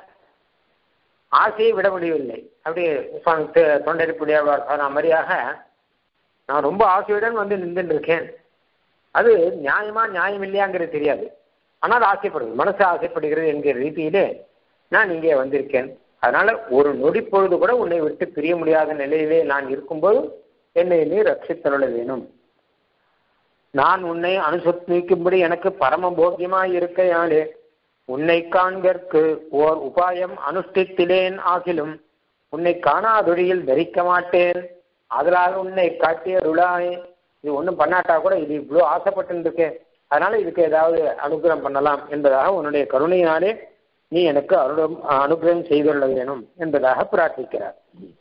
ஆசையை விட முடியவில்லை. அப்படி தொண்டரிப்புடைய மாதிரியாக நான் ரொம்ப ஆசையுடன் நின்றுட்டு இருக்கேன். அது நியாயமா நியாயம் இல்லையாங்கிறது தெரியாது, ஆனால் ஆசைப்படுது, மனசு ஆசைப்படுகிறது என்கிற ரீதியிலே நான் இங்கே வந்திருக்கேன். அதனால ஒரு நொடி பொழுது கூட உன்னை விட்டு பிரிய முடியாத நிலையிலே நான் இருக்கும்போது என்னை நீ ரட்சித்தருள வேணும். நான் உன்னை அனுசரிக்கும்படி எனக்கு பரம போக்கியமாய் இருக்கையாலே உன்னை காண்கற்கு ஓர் உபாயம் அனுஷ்டித்திலேன் ஆகிலும் உன்னை காணாதொழியில் தரிக்க மாட்டேன். அதனால் உன்னை காட்டியருளாய். இது ஒன்றும் பண்ணாட்டா கூட இது இவ்வளோ ஆசைப்பட்டு இருக்கேன், அதனால இதுக்கு ஏதாவது அனுகிரகம் பண்ணலாம் என்பதாக உன்னுடைய கருணையினாலே நீ எனக்கு அனுகிரகம் செய்துள்ள வேணும் என்பதாக பிரார்த்திக்கிறார்.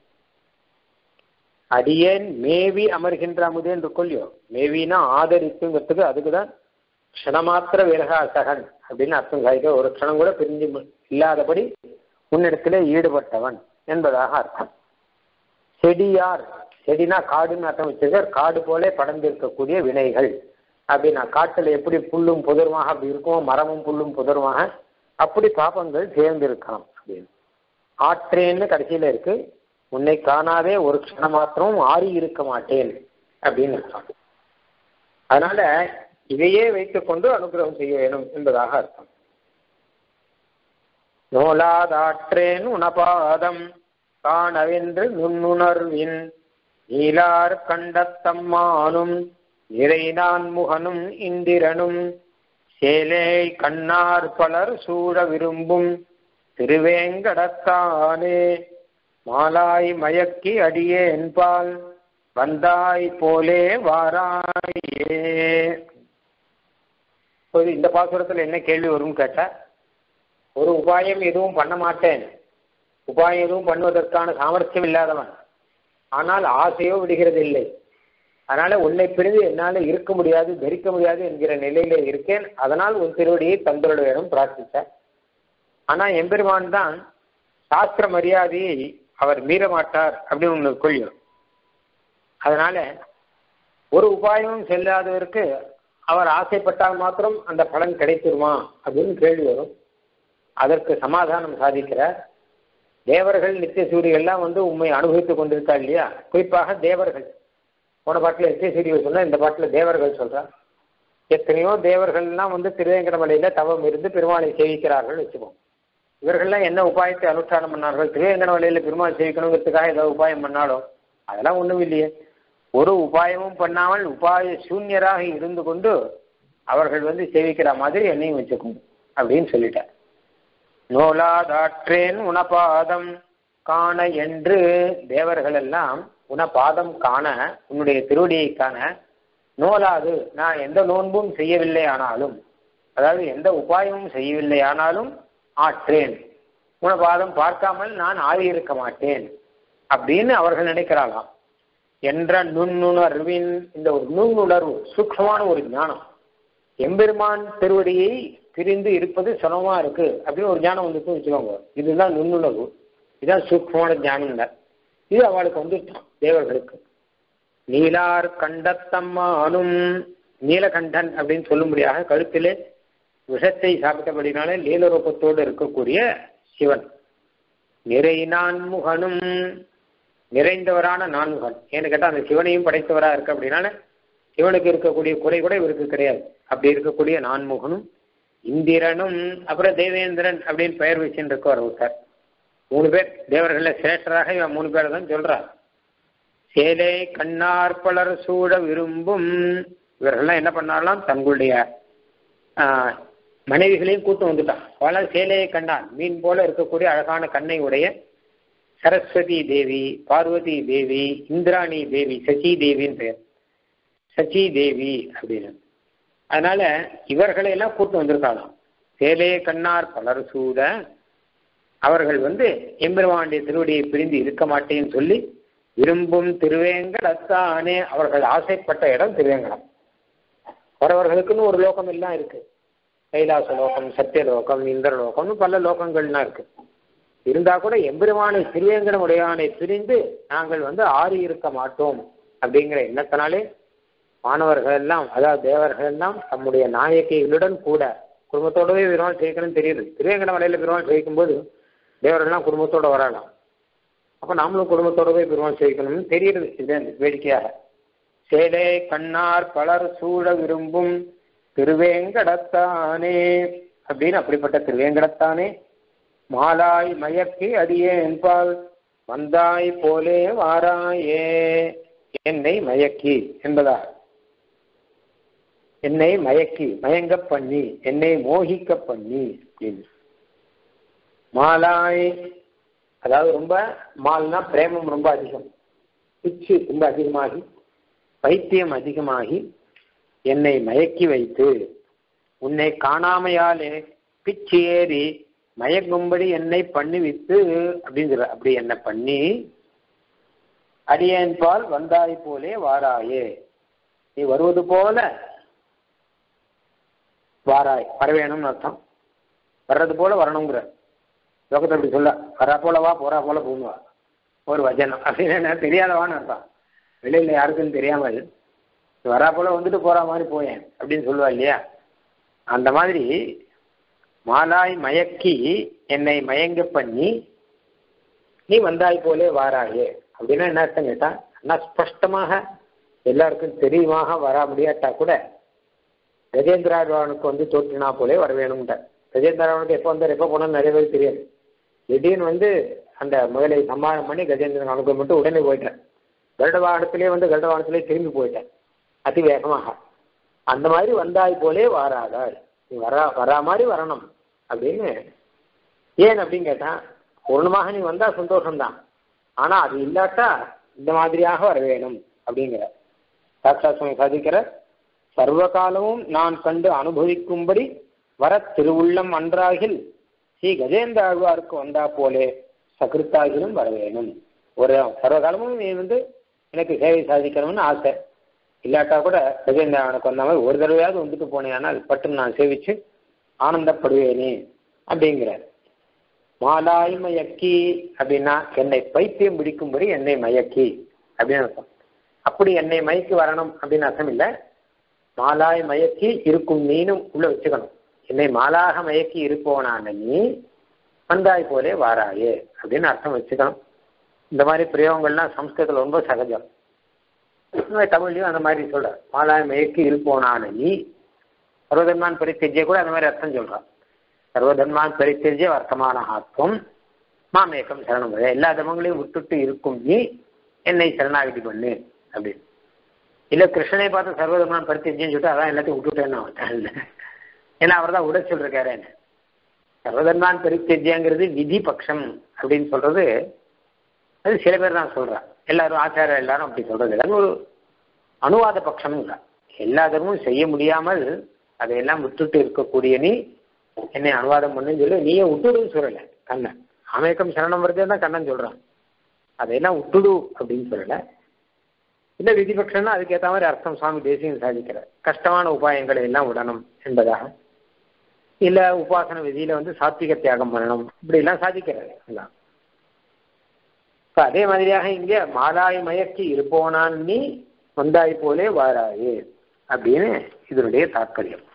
அடியேன் மேவி அமர்கின்ற அமுதே என்று கொள்ளியோ. மேவினா ஆதரித்துங்கிறதுக்கு அதுக்குதான் க்ஷணமாத்திர விரகாசகன் அப்படின்னு அர்த்தம் சாதிக்க. ஒரு க்ஷணம் கூட பிரிஞ்சு இல்லாதபடி உன்னிடத்திலே ஈடுபட்டவன் என்பதாக அர்த்தம். செடியார், செடினா காடுன்னு அர்த்தம் வச்சிருக்கார். காடு போல படர்ந்து இருக்கக்கூடிய வினைகள் அப்படின்னா காட்டுல எப்படி புல்லும் புதருமாக அப்படி இருக்கும், மரமும் புல்லும் புதருமாக அப்படி பாபங்கள் சேர்ந்து இருக்கலாம் அப்படின்னு. ஆற்றேன்னு கடைசியில இருக்கு. உன்னை காணாதே ஒரு க்ஷணம் மாத்திரம் ஆறி இருக்க மாட்டேன் அப்படின்னு அர்த்தம். அதனால இதையே வைத்துக் கொண்டு அனுகிரகம் செய்ய வேணும் என்பதாக அர்த்தம். நோலாதாற்றேன் உணபாதம் காணவென்று நுண்ணுணர்வின் நீலார் கண்டத்தம்மானும் நிறை நான் முகனும் இந்திரனும் சேலை கண்ணார் பலர் சூழ விரும்பும் திருவேங்கடத்தானே மாலாய் மயக்கி அடியே என்பால் வந்தாய் போலே வாராயே. இந்த பாசுரத்துல என்ன கேள்வி வரும்னு கேட்டா, ஒரு உபாயம் எதுவும் பண்ண மாட்டேன், உபாயம் எதுவும் பண்ணுவதற்கான சாமர்த்தியம் இல்லாதவன், ஆனால் ஆசையோ விடுகிறது இல்லை, அதனால உன்னை பிரிந்து என்னால இருக்க முடியாது தரிக்க முடியாது என்கிற நிலையில இருக்கேன், அதனால் உன் திருவடியை தந்தருட வேணும் பிரார்த்தித்தார். ஆனா எம்பெருமான் தான் சாஸ்திர மரியாதையை அவர் மீற மாட்டார் அப்படின்னு ஒன்று கொள்ளும். அதனால ஒரு உபாயமும் செல்லாதவருக்கு அவர் ஆசைப்பட்டால் மாத்திரம் அந்த பலன் கிடைத்துருமா அப்படின்னு கேள்வி வரும். அதற்கு சமாதானம் சாதிக்கிறார். தேவர்கள் நித்திய சூரியெல்லாம் உண்மை அனுபவித்துக் கொண்டிருக்கா இல்லையா, குறிப்பாக தேவர்கள். போன பாட்டில் நித்திய சூரிய சொன்னா, இந்த பாட்டில் தேவர்கள் சொல்றார். எத்தனையோ தேவர்கள்லாம் திருவேங்கடமலையில தவம் இருந்து பெருமாளை சேவிக்கிறார்கள் வச்சுப்போம். இவர்கள்லாம் என்ன உபாயத்தை அனுஷ்டானம் பண்ணார்கள்? திருவேங்கடமலையில பெருமாள் சேவிக்கணுங்கிறதுக்காக ஏதாவது உபாயம் பண்ணாலும் அதெல்லாம் ஒண்ணும் இல்லையே. ஒரு உபாயமும் பண்ணாமல் உபாய சூன்யராக இருந்து கொண்டு அவர்கள் சேவிக்கிற மாதிரி என்னையும் வச்சுக்கணும் அப்படின்னு சொல்லிட்டார். நோலாதாற்றேன் உணபாதம் காண என்று தேவர்கள் எல்லாம் உணபாதம் காண, உன்னுடைய திருவடியை காண, நோலாது நான் எந்த நோன்பும் செய்யவில்லை ஆனாலும், அதாவது எந்த உபாயமும் செய்யவில்லை ஆனாலும் ஆற்றேன், உணபாதம் பார்க்காமல் நான் ஆறியிருக்க மாட்டேன் அப்படின்னு அவர்கள் நினைக்கிறாளாம். என்ற நுண்ணுணர்வின், இந்த ஒரு நுண்ணுணர்வு சூக்ஷமான ஒரு ஞானம், எம்பெருமான் திருவடியை பிரிந்து இருப்பது சிரமமா இருக்கு அப்படின்னு ஒரு ஞானம் வந்துட்டு வச்சுக்கோங்க. இதுதான் நுண்ணுணர்வு, இதுதான் சூக்ஷமான ஞானம். இது அவளுக்கு வந்துட்டான் தேவர்களுக்கு. நீலார் கண்டத்தம்மானும், நீலகண்டன் அப்படின்னு சொல்லும்படியாக கழுத்திலே விஷத்தை சாப்பிட்டபடினாலே நீலரூபத்தோடு இருக்கக்கூடிய சிவன். நிறை நான்முகனும், நிறைந்தவரான நான்முகன். ஏன்னு கேட்டால் அந்த சிவனையும் படைத்தவரா இருக்கு அப்படின்னால சிவனுக்கு இருக்கக்கூடிய குறை கூட இவருக்கு கிடையாது. அப்படி இருக்கக்கூடிய நான்முகனும் இந்திரனும், அப்புறம் தேவேந்திரன் அப்படின்னு பெயர் வச்சுன்னு இருக்கவர் ஒருத்தர். 3 பேர் தேவர்கள சிரேஷ்டராக இவன் 3 பேரை தான் சொல்றார். சேலை கண்ணார் பலர் சூழ விரும்பும், இவர்கள்லாம் என்ன பண்ணாலாம், தங்களுடைய மனைவிகளையும் கூட்டு வந்துட்டான். பல சேலையை கண்டான், மீன் போல இருக்கக்கூடிய அழகான கண்ணை உடைய சரஸ்வதி தேவி, பார்வதி தேவி, இந்திராணி தேவி, சச்சி தேவின்னு பெயர், சச்சி தேவி அப்படின்னு. அதனால இவர்களை எல்லாம் கூட்டு வந்திருக்காளாம். சேலையை கண்ணார் பலர் சூழ, அவர்கள் எம்பெருமானுடைய திருவடியை பிரிந்து இருக்க மாட்டேன்னு சொல்லி விரும்பும் திருவேங்கடத்தானே, அவர்கள் ஆசைப்பட்ட இடம் திருவேங்கடம். அவரவர்களுக்குன்னு ஒரு லோகம் எல்லாம் இருக்கு. கைலாச லோகம், சத்தியலோகம், இந்திரலோகம்னு பல லோகங்கள்லாம் இருக்கு. இருந்தா கூட எம்பெருமானை திருவேங்கடம் உடையானை பிரிந்து நாங்கள் ஆறி இருக்க மாட்டோம் அப்படிங்கிற எண்ணத்தினாலே மாணவர்கள் எல்லாம், அதாவது தேவர்கள் எல்லாம் தம்முடைய நாயகிகளுடன் கூட குடும்பத்தோடவே பெருமாள் சேவிக்கணும்னு தெரியுது. திருவேங்கட மலையில பெருமாள் சேவிக்கும் போது தேவர்கள்லாம் குடும்பத்தோட வரலாம். அப்ப நாமளும் குடும்பத்தோடவே பெருமாள் சேவிக்கணும்னு தெரியுது. இது வேடிக்கையாக சேலை கண்ணார் பலர் சூழ விரும்பும் திருவேங்கடத்தானே அப்படின்னு, அப்படிப்பட்ட திருவேங்கடத்தானே மாலாய் மயக்கி அடியே என்பால் வந்தாய் போலே வாராயே, என்னை மயக்கி என்பதா, என்னை மயக்கி மயங்க பண்ணி, என்னை மோகிக்க பண்ணி அப்படின்னு. மாலாய் அதாவது ரொம்ப மால்னா பிரேமம் ரொம்ப அதிகம், பிச்சு ரொம்ப அதிகமாகி பைத்தியம் அதிகமாகி என்னை மயக்கி வைத்து உன்னை காணாமையாலே பிச்சு ஏறி மயங்கும்படி என்னை பண்ணி வித்து அப்படிங்கிற. அப்படி என்ன பண்ணி அடியேன் பால் வந்தாய் போலே வாராயே, நீ வருவது போல வாராய், வரவேணும்னு அர்த்தம். வர்றது போல வரணுங்கிற லோகத்தை அப்படி சொல்ல, வரா போலவா போறா போல போகுவா ஒரு வச்சனம் அப்படின்னு என்ன தெரியாதவான்னு அர்த்தம். வெளியில யாருக்குன்னு தெரியாமல் வரா போல வந்துட்டு போற மாதிரி போயேன் அப்படின்னு சொல்லுவா இல்லையா, அந்த மாதிரி மாலாய் மயக்கி என்னை மயங்க பண்ணி நீ வந்தாய் போலே வாராயே அப்படின்னா என்ன அர்த்தம் கேட்டா, ஆனா ஸ்பஷ்டமாக எல்லாருக்கும் தெரியுமாக வரா முடியாட்டா கூட கஜேந்திராழ்வானுக்கு வந்து தோற்றினா போலே வர வேணும்ட்ட. கஜேந்திராழ்வானுக்கு எப்போ வந்தார் எப்போ போனாலும் நிறைய பேர் தெரியாது. திடீர்னு அந்த முதலை சம்மானம் பண்ணி கஜேந்திரன் அனுப்ப மட்டும் உடனே போயிட்டேன். கருடவாகனத்திலே கருடவாகனத்திலே திரும்பி போயிட்டேன் அதி வேகமாக. அந்த மாதிரி வந்தாய் போலே வாராதாள், நீ வரா மாதிரி வரணும் அப்படின்னு. ஏன் அப்படின்னு கேட்டா, பூர்ணமாக நீ வந்தா சந்தோஷம்தான், ஆனா அது இல்லாட்டா இந்த மாதிரியாக வர வேணும் அப்படிங்கிற. சாட்சாத் சுவாமி சாதிக்கிற சர்வ காலமும் நான் கண்டு அனுபவிக்கும்படி வர திருவுள்ளம் அன்றாகில் ஸ்ரீ கஜேந்திர ஆழ்வாருக்கு வந்தா போலே சகிருத்தாகிலும் வர வேணும். ஒரு சர்வகாலமும் நீ எனக்கு சேவை சாதிக்கணும்னு ஆசை, இல்லாட்டா கூட கஜேந்திரனுக்கு வந்த மாதிரி ஒரு தடவையாவது வந்துட்டு போனேனால் பட்டு நான் சேவிச்சு ஆனந்தப்படுவேனே அப்படிங்கிறார். மாலாய் மயக்கி அப்படின்னா என்னை பைத்தியம் பிடிக்கும்படி என்னை மயக்கி அப்படின்னு அர்த்தம். அப்படி என்னை மயக்கி வரணும் அப்படின்னு அர்த்தம் இல்லை. மாலாய் மயக்கி இருக்கும் நீனும் உள்ள வச்சுக்கணும். என்னை மாலாக மயக்கி இருப்போனான நீ வந்தாய் போலே வாராயே அப்படின்னு அர்த்தம் வச்சுக்கணும். இந்த மாதிரி பிரயோகங்கள்லாம் சம்ஸ்கிருதத்தில் ரொம்ப சகஜம். தமிழ்லையும் அந்த மாதிரி சொல்ற, மாலாய் மயக்கி இருப்போனான நீ. சர்வதன்மான் பரித்தெஜ்ஜை கூட அந்த மாதிரி அர்த்தம் சொல்றான். சர்வதன்மான் பரித்தெஜ்ஜை வர்த்தமான ஆத்வம் மாமேக்கம் சரணம். எல்லா தர்மங்களையும் விட்டுட்டு இருக்கும் நீ என்னை சரணாகதி பண்ணு அப்படின்னு. இல்ல கிருஷ்ணனை பார்த்து சர்வதர்மான் பரித்தெஜ்ஜைன்னு சொல்லிட்டு அதான் எல்லாத்தையும் விட்டுட்டேன்னு அவன். ஏன்னா அவர் தான் உட சொல்றாரு. சர்வதர்மான் பரித்தெஜ்ஜைங்கிறது விதி பட்சம் அப்படின்னு சொல்றது அது சில பேர் தான் சொல்றான். எல்லாரும் ஆச்சாரம் எல்லாரும் அப்படி சொல்றது இல்லை. ஒரு அனுவாத பட்சம் இல்லை. எல்லா தர்மமும் செய்ய முடியாமல் அதையெல்லாம் விட்டுட்டு இருக்கக்கூடிய நீ என்னை அனுவாதம் பண்ணுன்னு சொல்லி நீயே விட்டுடுன்னு சொல்லல கண்ணன். ஆமேக்கம் சரணம் வருதே தான் கண்ணன் சொல்றான். அதையெல்லாம் விட்டுடு அப்படின்னு சொல்லல. இல்ல விதிபட்சம்னா அதுக்கேற்ற மாதிரி அர்த்தம் சுவாமி தேசியம் சாதிக்கிறார். கஷ்டமான உபாயங்களை எல்லாம் விடணும் என்பதாக. இல்ல உபாசன விதியில சாத்விக தியாகம் பண்ணணும் இப்படி எல்லாம் சாதிக்கிறாரு எல்லாம். அதே மாதிரியாக இங்க மாலாய் மயக்கி இருப்போனான் நீ வந்தாய் போலே வாராயே அப்படின்னு இதனுடைய தாற்பயம்.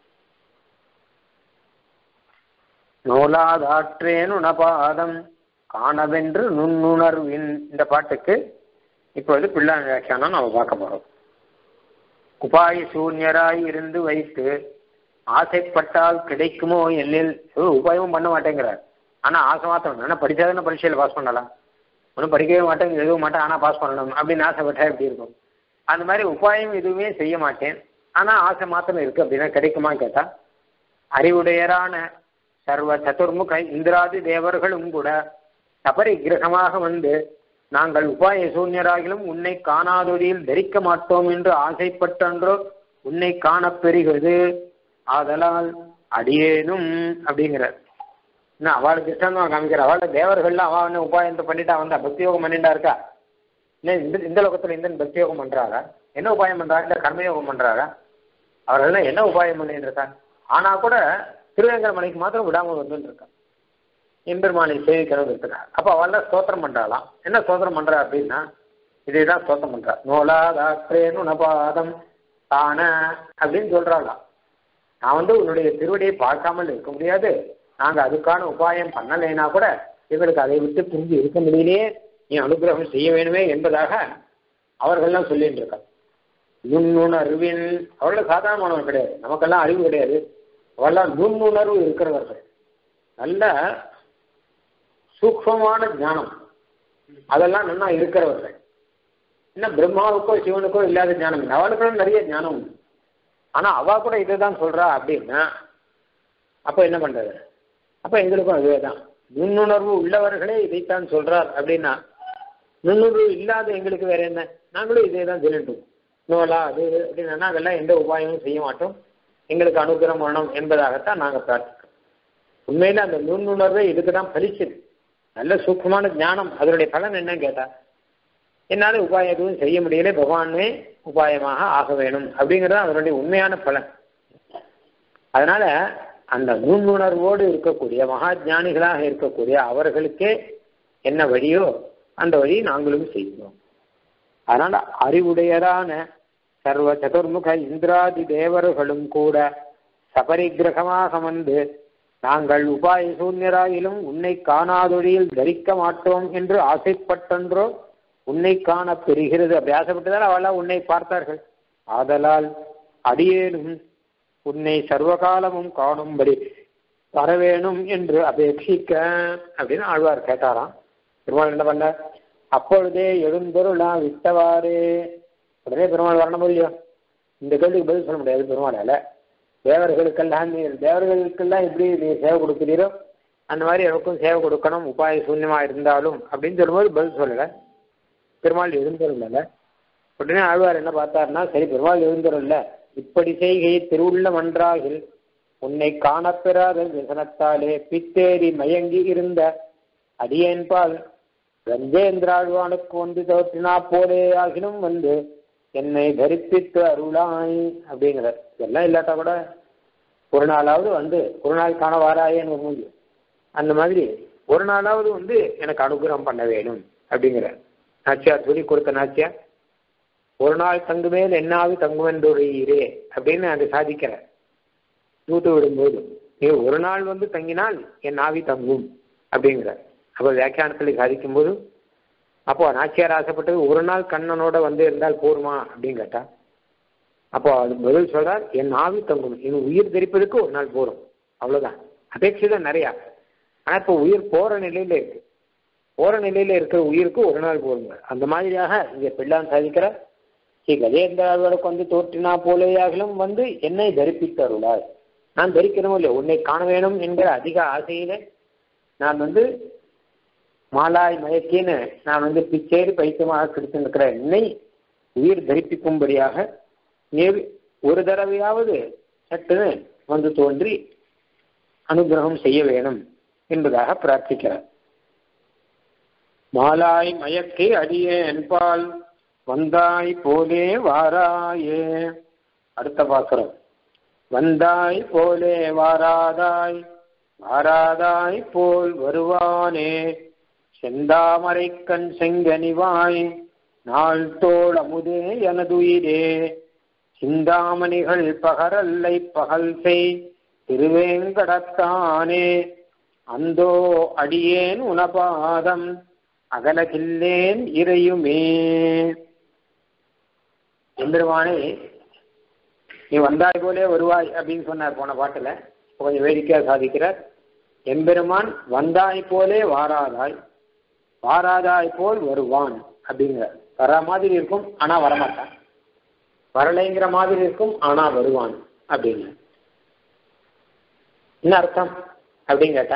நூலாதாற்றேன் உணபாதம் காணவென்று நுண்ணுணர்வின் இந்த பாட்டுக்கு இப்பொழுது பிள்ளான் வியாக்கியானம் நம்ம பார்க்க போறோம். உபாய சூன்யராய் இருந்து வைத்து ஆசைப்பட்டால் கிடைக்குமோ எண்ணில் உபாயமும் பண்ண மாட்டேங்கிறார். ஆனா ஆசை மாத்திரம் ஏன்னா படிச்சாதானே பரீட்சையில் பாஸ் பண்ணலாம். ஒன்றும் படிக்கவே மாட்டேன் எழுதவும் மாட்டேன் ஆனா பாஸ் பண்ணணும் அப்படின்னு ஆசைப்பட்டா எப்படி இருக்கும். அந்த மாதிரி உபாயம் எதுவுமே செய்ய மாட்டேன் ஆனா ஆசை மாத்திரம் இருக்கு அப்படின்னா கிடைக்குமான்னு கேட்டா, அறிவுடையரான சர்வ சதுர்முக இந்திராதி தேவர்களும் கூட சபரிகிரகமாக நாங்கள் உபாய சூன்யராகிலும் உன்னை காணாதொடியில் தரிக்க மாட்டோம் என்று ஆசைப்பட்டன்றோ உன்னை காணப்பெறுகிறது ஆதலால் அடியேனும் அப்படிங்கிறார். என்ன அவளுக்கு இஷ்டம் தான் காமிக்கிறார். அவளோட தேவர்கள்லாம் அவன் உபாயத்தை பண்ணிட்டா பக்தியோகம் பண்ணிட்டா இருக்கா? இல்லை இந்த லோகத்துல இந்த பக்தியோகம் பண்றாரா? என்ன உபாயம் பண்றாங்க? இல்லை கர்மயோகம் பண்றாரா? அவர்கள்லாம் என்ன உபாயம் பண்ணிட்டு இருக்கா? ஆனா கூட திருவேங்கட மலைக்கு மாத்திரம் விடாமல் வந்துட்டு இருக்கா. எம்பெருமானை சேவிக்கணும் இருக்கா. அப்ப அவள் ஸ்தோத்திரம் பண்றாளாம். என்ன ஸ்தோத்திரம் பண்றா அப்படின்னா இதைதான் ஸ்தோத்திரம் பண்றா. நோலாதாற்றேனு நபாதம் தான அப்படின்னு சொல்றாளாம். நான் உன்னுடைய திருவடியை பார்க்காமல் இருக்க முடியாது, நாங்க அதுக்கான உபாயம் பண்ணலைன்னா கூட எங்களுக்கு அதை விட்டு புரிஞ்சு இருக்க முடியலையே, நீ அனுகிரகம் செய்ய வேணுமே என்பதாக அவர்கள்லாம் சொல்லிட்டு இருக்காங்க. நுண்ணுணர்வின் அவர்கள் சாதாரணமானவர் கிடையாது, நமக்கெல்லாம் அறிவு கிடையாது. அவெல்லாம் நுண்ணுணர்வு இருக்கிறவர்கள், நல்ல சூக்ஷ்மமான ஞானம் அதெல்லாம் நல்லா இருக்கிறவர்கள். இன்னும் பிரம்மாவுக்கோ சிவனுக்கோ இல்லாத ஞானம் இல்லை, அவளுக்கும் நிறைய ஞானம் உண்டு. ஆனா அவ கூட இதை தான் சொல்றா அப்படின்னா அப்ப என்ன பண்றது? அப்ப எங்களுக்கும் அதுவே தான். நுண்ணுணர்வு உள்ளவர்களே இதைத்தான் சொல்றார் அப்படின்னா நுண்ணுணர்வு இல்லாத எங்களுக்கு வேற என்ன? நாங்களும் இதே தான் சொல்லிட்டோம். நோலா அது அப்படின்னா அதெல்லாம் எந்த உபாயமும் செய்ய மாட்டோம், எங்களுக்கு அனுகிரகம் வேணும் என்பதாகத்தான் நாங்கள் பிரார்த்திக்கிறோம். உண்மையில அந்த நுண்ணுணர்வே இதுக்கு தான் பலிச்சது. நல்ல சூக்ஷமான ஞானம். அதனுடைய பலன் என்னன்னு கேட்டா, என்னால உபாயம் எதுவும் செய்ய முடியல, பகவானே உபாயமாக ஆக வேணும் அப்படிங்கிறது அதனுடைய உண்மையான பலன். அதனால அந்த நுண்ணுணர்வோடு இருக்கக்கூடிய மகா ஞானிகளாக இருக்கக்கூடிய அவர்களுக்கே என்ன வழியோ அந்த வழியை நாங்களும் செய்கிறோம். அதனால அறிவுடையரான சர்வ சதுர்முக இந்திராதி தேவர்களும் கூட சபரிகிரகமாக வந்து நாங்கள் உபாய சூன்யராயிலும் உன்னை காணாதொழியில் தரிக்க மாட்டோம் என்று ஆசைப்பட்டன்றோ உன்னை காண பெறுகிறது. அப்படி ஆசைப்பட்டதால் அவளால் உன்னை பார்த்தார்கள். ஆதலால் அடியேனும் உன்னை சர்வகாலமும் காணும்படி வரவேணும் என்று அபேட்சிக்க அப்படின்னு ஆழ்வார் கேட்டாராம். பெருமாள் என்ன பண்ண? அப்பொழுதே எழுந்தருளா விட்டவாறே. உடனே பெருமாள் வரணும் இல்லையோ? இந்த கேள்விக்கு பதில் சொல்ல முடியாது பெருமாளால. தேவர்களுக்கெல்லாம் எப்படி நீ சேவை கொடுக்கிறீரோ அந்த மாதிரி எனக்கும் சேவை கொடுக்கணும் உபாய சூன்யமா இருந்தாலும் அப்படின்னு சொல்லும்போது பதில் சொல்லலை. பெருமாள் எழுந்தருளல. உடனே ஆழ்வார் என்ன பார்த்தாருன்னா, சரி பெருமாள் எழுந்தருள, இப்படி செய்கை திருவுள்ள மன்றாகில் உன்னை காணப்பெறாத விசனத்தாலே பித்தேறி மயங்கி இருந்த அடியேன்பால் கஞ்சேந்திராழ்வானுக்கு வந்து தோற்றினா போலே ஆகினும் வந்து என்னை தரிப்பித்து அருளாய் அப்படிங்கிறார். இதெல்லாம் இல்லாட்டா கூட ஒரு நாளாவது வந்து ஒரு நாள் காண வாராயேன்னு ஒரு முடியும். அந்த மாதிரி ஒரு நாளாவது வந்து எனக்கு அனுகிரகம் பண்ண வேணும் அப்படிங்கிறார். நாச்சியார் சொல்லி கொடுத்த நாச்சியார் ஒரு நாள் தங்குமேல் என்னாவது தங்குமென்றே அப்படின்னு அதை சாதிக்கிறார். தூத்து விடும்போது நீ ஒரு நாள் வந்து தங்கினால் என் ஆவி தங்கும் அப்படிங்கிறார். அப்போ வியாக்கியானத்தில் சாதிக்கும் போது அப்போ நாச்சியார் ஆசைப்பட்டது ஒரு நாள் கண்ணனோட வந்து இருந்தால் போருமா அப்படின்னு கேட்டா, அப்போ அது பதில் சொல்றார், என் ஆவி தங்கும், இன்னும் உயிர் தரிப்பதற்கு ஒரு நாள் போறோம், அவ்வளவுதான். அபேட்சைதான் நிறையா. ஆனா இப்போ உயிர் போற நிலையில இருக்கு. போற நிலையில இருக்கிற உயிருக்கு ஒரு நாள் போருங்க. அந்த மாதிரியாக இங்க பிள்ளான் சாதிக்கிற ஸ்ரீ கஜேந்திராவுக்கு வந்து தோற்றினா போலேயாகலும் வந்து என்னை தரிப்பித்தருளாய். நான் தரிக்கணும் இல்லை, உன்னை காண வேணும் என்கிற அதிக ஆசையில நான் வந்து மாலாய் மயக்கின்னு நான் வந்து பிச்சேறி பைத்தியமாக கிடைத்திருக்கிற என்னை உயிர் தரிப்பிக்கும்படியாக நீர் ஒரு தடவையாவது சட்டுன்னு வந்து தோன்றி அனுகிரகம் செய்ய வேணும் என்பதாக பிரார்த்திக்கிறார். மாலாய் மயக்கி அடியே என்பால் வந்தாய் போலே வாராயே. அடுத்த பாசுரம், வந்தாய் போலே வாராதாய் வாராதாய் போல் வருவானே செந்தாமரை கண் செங்கனிவாய் நாள் தோள் அமுதே எனதுயிரே சிந்தாமணிகள் பகரல்லை பகல் செய் திருவேங்கடத்தானே அந்தோ அடியேன் உனபாதம் அகலகில்லேன் இறையுமே. எம்பெருமானே நீ வந்தாய் போலே வருவாய் அப்படின்னு சொன்னார் போன பாட்டுல. கொஞ்சம் வேடிக்கையா சாதிக்கிறார். எம்பெருமான் வந்தாய் போலே வாராதாய் வாராதாய் போல் வருவான் அப்படிங்கிற. வர மாதிரி இருக்கும் ஆனா வரமாட்டான், வரலைங்கிற மாதிரி இருக்கும் ஆனா வருவான் அப்படிங்க. என்ன அர்த்தம் அப்படின்னு கேட்டா,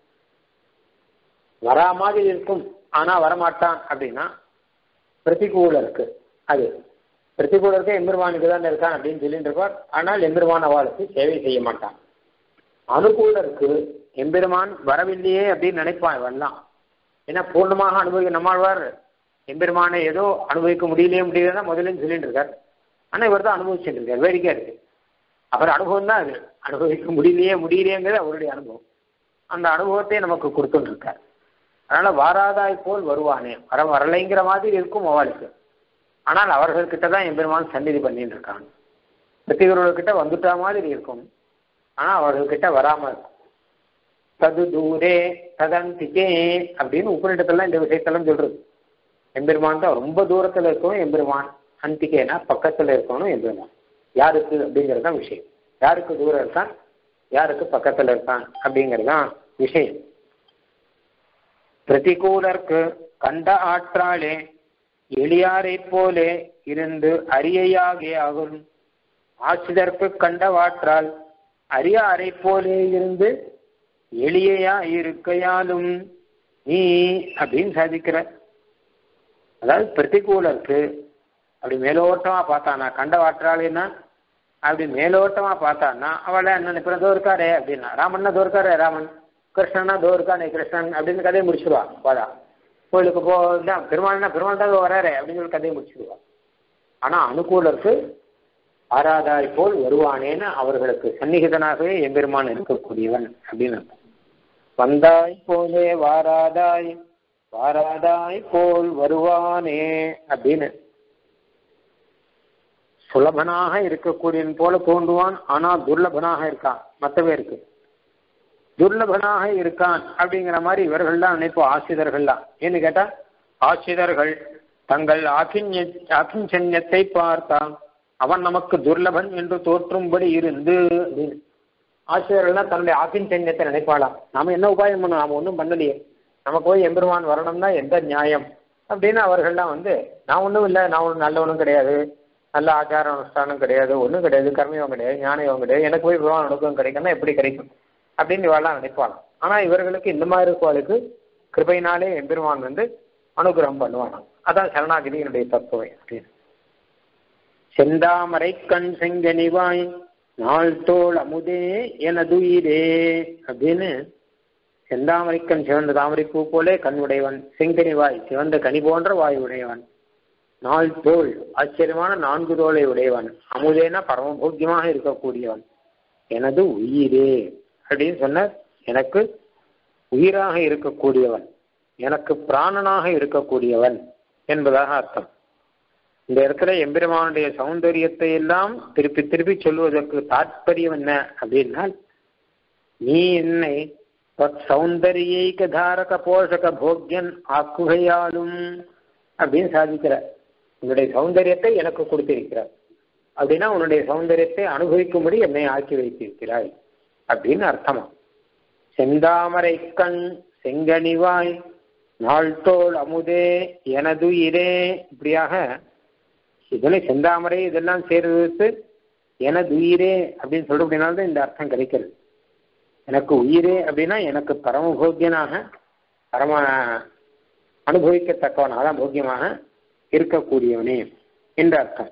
வரா மாதிரி இருக்கும் ஆனா வரமாட்டான் அப்படின்னா பிரதிகூல இருக்கு. அது பிரதிகூல இருக்க எம்பெருமானுக்கு தான் இருக்கான் அப்படின்னு சொல்லிட்டு இருப்பார். ஆனால் எம்பெருமான் அவளுக்கு சேவை செய்ய மாட்டான். அனுகூல இருக்கு, எம்பெருமான் வரவில்லையே அப்படின்னு நினைப்பான் இவெல்லாம். ஏன்னா பூர்ணமாக அனுபவிக்க நம்மாழ்வார் எம்பெருமானை ஏதோ அனுபவிக்க முடியலன்னா முதல்ல சொல்லிட்டு இருக்கார். ஆனா இவர் தான் அனுபவிச்சுட்டு இருக்கார். வேடிக்கையா இருக்கு. அவர் அனுபவம் தான் அது. அனுபவிக்க முடியலையேங்கிறது அவருடைய அனுபவம். அந்த அனுபவத்தை நமக்கு கொடுத்துட்டு இருக்கார். அதனால வாராதாய் போல் வருவானே, வரலைங்கிற மாதிரி இருக்கும் அவளுக்கு. ஆனால் அவர்கள்கிட்ட தான் எம்பெருமான் சந்நிதி பண்ணிட்டு இருக்காங்க. பிரத்திகர்கள்கிட்ட வந்துட்டா மாதிரி இருக்கும் ஆனா அவர்கள்கிட்ட வராம இருக்கும். தது தூரே ததந்திகே அப்படின்னு உபநிடத்தெல்லாம் இந்த விஷயத்தெல்லாம் சொல்றது. எம்பெருமான் தான் ரொம்ப தூரத்துல இருக்கணும் எம்பெருமான், அந்திகேனா பக்கத்துல இருக்கணும் எம்பெருமான். யாருக்கு அப்படிங்கிறது தான் விஷயம். யாருக்கு தூரம் இருக்கான், யாருக்கு பக்கத்துல இருக்கான் அப்படிங்கிறது தான் விஷயம். பிரதிகூலர்க்கு கண்ட ஆற்றாலே எளியாரை போலே இருந்து அரியையாகே ஆகும். ஆசிதற்கு கண்டவாற்றால் அரியாரை போலே இருந்து எளியா இருக்கையாலும் நீ அப்படின்னு சாதிக்கிற. அதாவது பிரதிகூலருக்கு அப்படி மேலோட்டமா பார்த்தானா, கண்ட வாற்றாளின்னா அப்படி மேலோட்டமா பார்த்தான்னா அவளை என்ன இப்ப தோற்காரே அப்படின்னா, ராமன்னா தோற்காரே ராமன், கிருஷ்ணன்னா தோற்கானே கிருஷ்ணன் அப்படின்னு கதையை முடிச்சுடுவா. வாதா கோயிலுக்கு போதான் பெருமாள்னா பெருமாள் தான் வராரு அப்படின்னு சொல்லி கதையை முடிச்சுடுவா. ஆனா அனுகூலருக்கு ஆராதாய் போல் வருவானேன்னு அவர்களுக்கு சந்நிகிதனாகவே எம்பெருமான் இருக்கக்கூடியவன் அப்படின்னு அர்த்தம். வந்தாய் போலே வாராதாய், வாராதாய் போல் வருவானே அப்படின்னு சுலபனாக இருக்கக்கூடியவன் போல தோன்றுவான். ஆனா துர்லபனாக இருக்கான். மற்ற பேருக்கு துர்லபனாக இருக்கான் அப்படிங்கிற மாதிரி இவர்கள்லாம் நினைப்போம், ஆசிரியர்கள்லாம். ஏன்னு கேட்டா ஆசிரியர்கள் தங்கள் ஆக்கிஞ்சன்யத்தை பார்த்தான் அவன் நமக்கு துர்லபன் என்று தோற்றும்படி இருந்து அப்படின்னு ஆசிரியர்கள்லாம் தன்னுடைய ஆக்கிஞ்சன்யத்தை நினைப்பாளாம். நாம என்ன உபாயம் பண்ணோம், நாம ஒன்றும் பண்ணலையே, நமக்கு போய் எம்பெருமான் வரணும்னா எந்த நியாயம் அப்படின்னு அவர்கள்லாம் நான் ஒன்றும் இல்லை, நான் ஒன்றும் நல்லவனும் கிடையாது, நல்ல ஆச்சார அனுஷ்டானம் கிடையாது, ஒன்றும் கிடையாது, கர்மயோகம் கிடையாது, ஞானயோகம் கிடையாது, எனக்கு போய் பெருமான் அனுபவம் கிடைக்கும்னா எப்படி கிடைக்கும் அப்படின்னு இவெல்லாம் நினைப்பாளாம். ஆனா இவர்களுக்கு இந்த மாதிரி இருக்கவளுக்கு கிருபையினாலே எம்பெருமான் அனுகிரகம் பண்ணுவானாம். அதான் சரணாகிதியினுடைய தத்துவம் அப்படின்னு. செந்தாமரை கண் செங்கனிவாய் நாள் தோள் அமுதே எனதுயிரே அப்படின்னு செந்தாமரைக்கண் சிவந்த தாமரை பூ போலே கண் உடையவன், செங்கனிவாய் சிவந்த கனி போன்ற வாய் உடையவன், நாள் தோள் ஆச்சரியமான 4 தோளை உடையவன், அமுதேன பரமபோக்கியமாக இருக்கக்கூடியவன், எனது உயிரே அப்படின்னு சொன்ன எனக்கு உயிராக இருக்கக்கூடியவன், எனக்கு பிராணனாக இருக்கக்கூடியவன் என்பதாக அர்த்தம். இந்த இடத்துல எம்பெருமானுடைய சௌந்தரியத்தை எல்லாம் திருப்பி திருப்பி சொல்வதற்கு தாற்பயம் என்ன அப்படின்னா, நீ என்னை சௌந்தரியைக தாரக போஷக போக்யன் ஆக்குகையாலும் அப்படின்னு சாதிக்கிற. உன்னுடைய சௌந்தரியத்தை எனக்கு கொடுத்திருக்கிறார் அப்படின்னா உன்னுடைய சௌந்தரியத்தை அனுபவிக்கும்படி என்னை ஆக்கி வைத்திருக்கிறாய் அப்படின்னு அர்த்தமா. செந்தாமரை கண் செங்கனிவாய் நாள் தோள் அமுதே எனதுயிரே இப்படியாக இதனை செந்தாமரை இதெல்லாம் சேர்த்து எனதுயிரே அப்படின்னு சொல்ற அப்படின்னால்தான் இந்த அர்த்தம் கிடைக்கிறது. எனக்கு உயிரே அப்படின்னா எனக்கு பரமபோக்கியனாக பரம அனுபவிக்கத்தக்கவனாக தான் போக்கியமாக இருக்கக்கூடியவனே என்ற அர்த்தம்.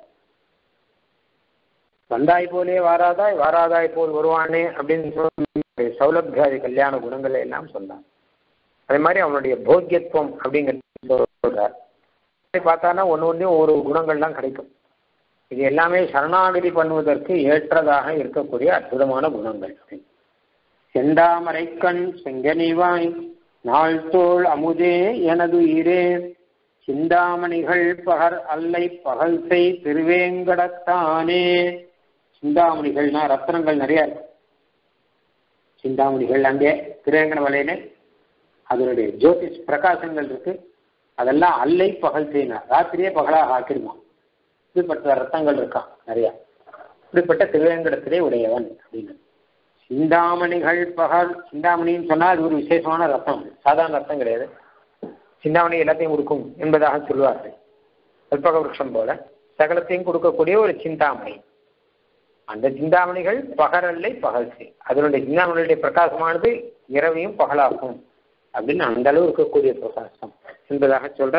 வந்தாய் போலே வாராதாய், வாராதாய் போல் வருவானே அப்படின்னு சொல்லி சௌலபியாதி கல்யாண குணங்களை எல்லாம் சொன்னான். அதே மாதிரி அவனுடைய போக்கியத்துவம் அப்படிங்கிறது சொல்றார். பார்த்தானா ஒன்னொன்னையும் ஒரு குணங்கள்லாம் கிடைக்கும். இது எல்லாமே சரணாகதி பண்ணுவதற்கு ஏற்றதாக இருக்கக்கூடிய அற்புதமான குணங்கள். செந்தாமரை கண் செங்கனிவாய் நாள் தோள் அமுதே எனது இரே சிந்தாமணிகள் பகர் அல்லை பகல் செய் திருவேங்கடத்தானே. சிந்தாமணிகள்னா ரத்னங்கள் நிறைய இருக்கு. சிந்தாமணிகள் அங்கே திருவேங்கட மலையில அதனுடைய ஜோதிஷ் பிரகாசங்கள் இருக்கு. அதெல்லாம் அல்லை பகல் செய்யினார், ராத்திரியே பகலாக ஆக்கிடுமா. இப்படிப்பட்ட ரத்தங்கள் இருக்கான் நிறையா. இப்படிப்பட்ட திருவேங்கடத்திலே உடையவன் அப்படின்னு. சிந்தாமணிகள் பகல், சிந்தாமணின்னு சொன்னா அது ஒரு விசேஷமான ரத்தம், சாதாரண ரத்தம் கிடையாது. சிந்தாமணி எல்லாத்தையும் கொடுக்கும் என்பதாக சொல்வார்கள். கல்பக விருட்சம் போல சகலத்தையும் கொடுக்கக்கூடிய ஒரு சிந்தாமணி. அந்த சிந்தாமணிகள் பகரல்லை பகல் செய், அதனுடைய சிந்தாமணியுடைய பிரகாசமானது இரவையும் பகலாகும் அப்படின்னு அந்த அளவு இருக்கக்கூடிய பிரகாசம் என்பதாக சொல்ற.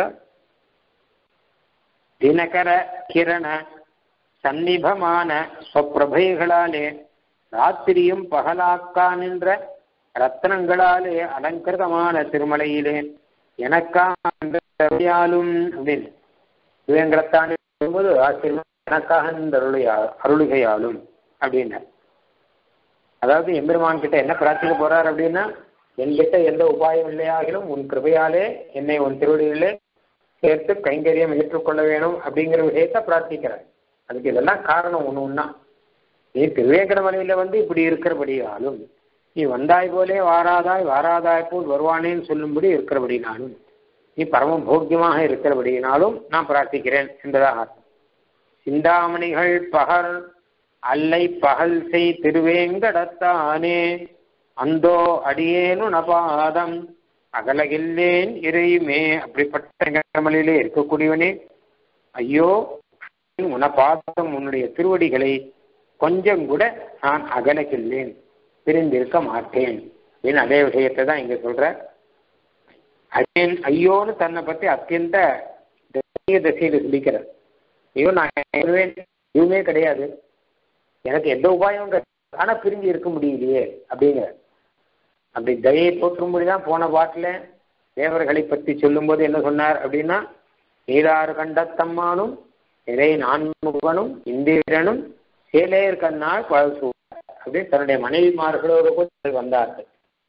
தினகர கிரண சந்நிபமான சொப்பிரபைகளாலே ராத்திரியும் பகலாக்கா நின்ற ரத்னங்களாலே அலங்கிருதமான திருமலையிலே எனக்காலும் அப்படின்னு திருவேங்கடத்தானே போது ஆச்சரியம் எனக்காக இந்த அருளுகையாலும் அப்படின்னு. அதாவது எம்பெருமான் கிட்ட என்ன பிரார்த்திக்க போறார் அப்படின்னா, என்கிட்ட எந்த உபாயம் இல்லையாகிலும் உன் கிருபையாலே என்னை உன் திருவடியிலே சேர்த்து கைங்கரியம் ஏற்றுக்கொள்ள வேணும் அப்படிங்கிற விஷயத்த பிரார்த்திக்கிறார். அதுக்கு இதெல்லாம் காரணம் ஒண்ணு. நீ திருவேங்கடமலையில இப்படி இருக்கிறபடியாலும், நீ வந்தாய் போலே வாராதாய், வாராதாய் போல் வருவானேன்னு சொல்லும்படி இருக்கிறபடினாலும், நீ பரம போக்கியமாக இருக்கிறபடினாலும் நான் பிரார்த்திக்கிறேன் என்பதாக. சிந்தாமணிகள் பகல் அல்லை பகல் செய் திருவேங்கடத்தானே அந்தோ அடியேனு நபாதம் அகலகில்லேன் இறையுமே. அப்படிப்பட்ட மலையிலே இருக்கக்கூடியவனே, ஐயோ உனபாதம் உன்னுடைய திருவடிகளை கொஞ்சம் கூட நான் அகலகில்லேன், பிரிந்திருக்க மாட்டேன் அப்படின்னு அதே விஷயத்தை தான் இங்க சொல்ற. அடியேன் ஐயோன்னு தன்னை பத்தி அத்தியந்த திசையில சொல்லிக்கிறார். ஐயோ நான் எதுவுமே கிடையாது, எனக்கு எந்த உபாயம் ஆனா பிரிஞ்சு இருக்க முடியலையே அப்படிங்கிற. அப்படி தயை தோற்றும்படிதான் போன பாட்டில் தேவர்களை பற்றி சொல்லும் போது என்ன சொன்னார் அப்படின்னா, நீராறு கண்டத்தம்மானும் நிறை நான்முகனும் இந்திரனும் சேலேர் கண்ணால் பழசு அப்படின்னு தன்னுடைய மனைவிமார்களோடு கூட வந்தார்கள்.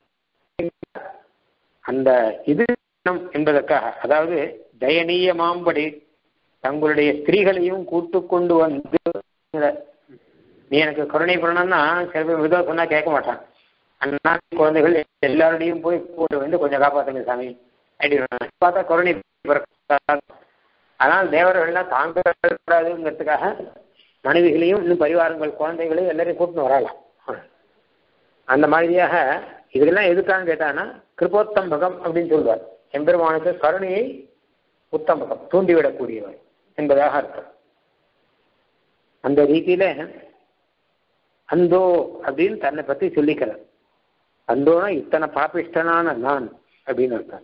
அந்த இது என்பதற்காக, அதாவது தயனீய மாம்படி தங்களுடைய ஸ்திரீகளையும் கூட்டு கொண்டு வந்து, நீ எனக்கு கருணை பண்ணணும்னா சில பேர் விதவை சொன்னா கேட்க மாட்டான். அண்ணா குழந்தைகள் எல்லாரோடையும் போய் கூட்டு வந்து கொஞ்சம் காப்பாற்றுங்க சாமி அப்படின்னு பார்த்தா கருணை. ஆனால் தேவர்கள்லாம் தாங்கக்கூடாதுங்கிறதுக்காக மனைவிகளையும் இன்னும் பரிவாரங்கள் குழந்தைகளையும் எல்லாரையும் கூட்டின்னு வரலாம். அந்த மாதிரியாக இதெல்லாம் எதுக்கான்னு கேட்டான்னா கிருபோத்தம்பகம் அப்படின்னு சொல்வார். எம்பெருமானுக்கு கருணையை உத்தம்பகம் தூண்டிவிடக்கூடியவர் என்பதாக அர்த்தம். அந்த ரீதியில அந்தோ அப்படின்னு தன்னை பற்றி சொல்லிக்கிறார். அந்தோனா இத்தனை பாப்பிஷ்டனான நான் அப்படின்னு அர்த்தம்.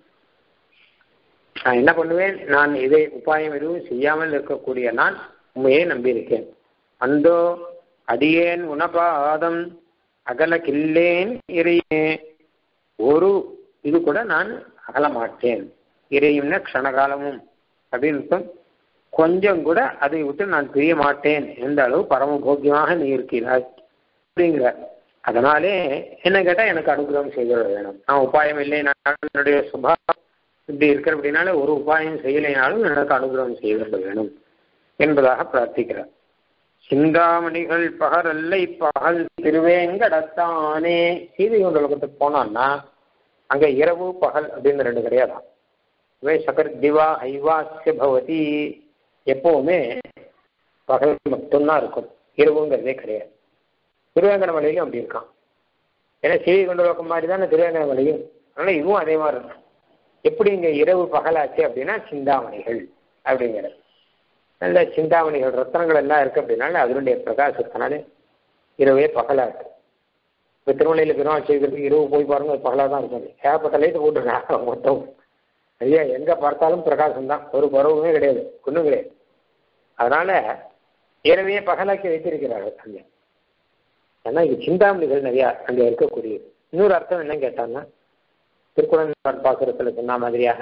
நான் என்ன பண்ணுவேன், நான் இதை உபாயம் எதுவும் செய்யாமல் இருக்கக்கூடிய நான் உண்மையை நம்பியிருக்கேன். அந்தோ அடியேன் உனபாதம் அகல கில்லேன் இறையே, ஒரு இது கூட நான் அகல மாட்டேன். இறையும்னா க்ஷணகாலமும் அப்படின்னு கொஞ்சம் கூட அதை விட்டு நான் பிரிய மாட்டேன். எந்த அளவு பரமபோக்கியமாக நீ இருக்கிறாய் அப்படிங்கிற. அதனாலே என்ன கேட்டால் எனக்கு அனுகிரகம் செய்ய வேணும். நான் உபாயம் இல்லை, நான் என்னுடைய சுபாவம் இப்படி இருக்கிற அப்படின்னால ஒரு உபாயம் செய்யலைனாலும் எனக்கு அனுகிரகம் செய்ய வேணும் என்பதாக பிரார்த்திக்கிறார். சிந்தாமணிகள் பகரல்லை பகல் திருவேங்கடத்தானே. சீதை குண்டலத்துக்கு போனான்னா அங்க இரவு பகல் அப்படின்னு ரெண்டு கிடையாதான். இவை சகர் திவா ஐவாஸ்ய பவதி, எப்பவுமே பகல் மட்டும்தான் இருக்கும், இரவுங்கிறதே கிடையாது. திருவேங்கட மலையிலும் அப்படி இருக்கான். ஏன்னா சீதை குண்டலோக்கம் மாதிரி தானே திருவேங்கட மலையும், அதனால இதுவும் அதே மாதிரி இருக்கும். எப்படி இங்க இரவு பகலாச்சு அப்படின்னா சிந்தாமணிகள் அப்படிங்கிறது. நல்ல சிந்தாமணிகள் ரத்னங்கள் எல்லாம் இருக்கு அப்படின்னால அதனுடைய பிரகாசத்தினாலே இரவே பகலா இருக்கு. இப்போ திருமலையில் பெருமாள் செய்கிறதுக்கு இரவு போய் பாருங்க பகலாக தான் இருக்கும். ஏகப்பட்ட லைட்டு போட்டுருக்காங்க மொத்தம். ஐயா எங்க பார்த்தாலும் பிரகாசம் தான், ஒரு பருவமே கிடையாது, ஒன்றும் கிடையாது. அதனால இரவையே பகலாக்கி வைத்திருக்கிறார்கள் அங்க. ஏன்னா இங்க சிந்தாமணிகள் நிறையா அங்க இருக்கக்கூடியது. இன்னொரு அர்த்தம் என்னன்னு கேட்டாங்கன்னா, திருக்குறள் பாசுரத்தில் சொன்ன மாதிரியாக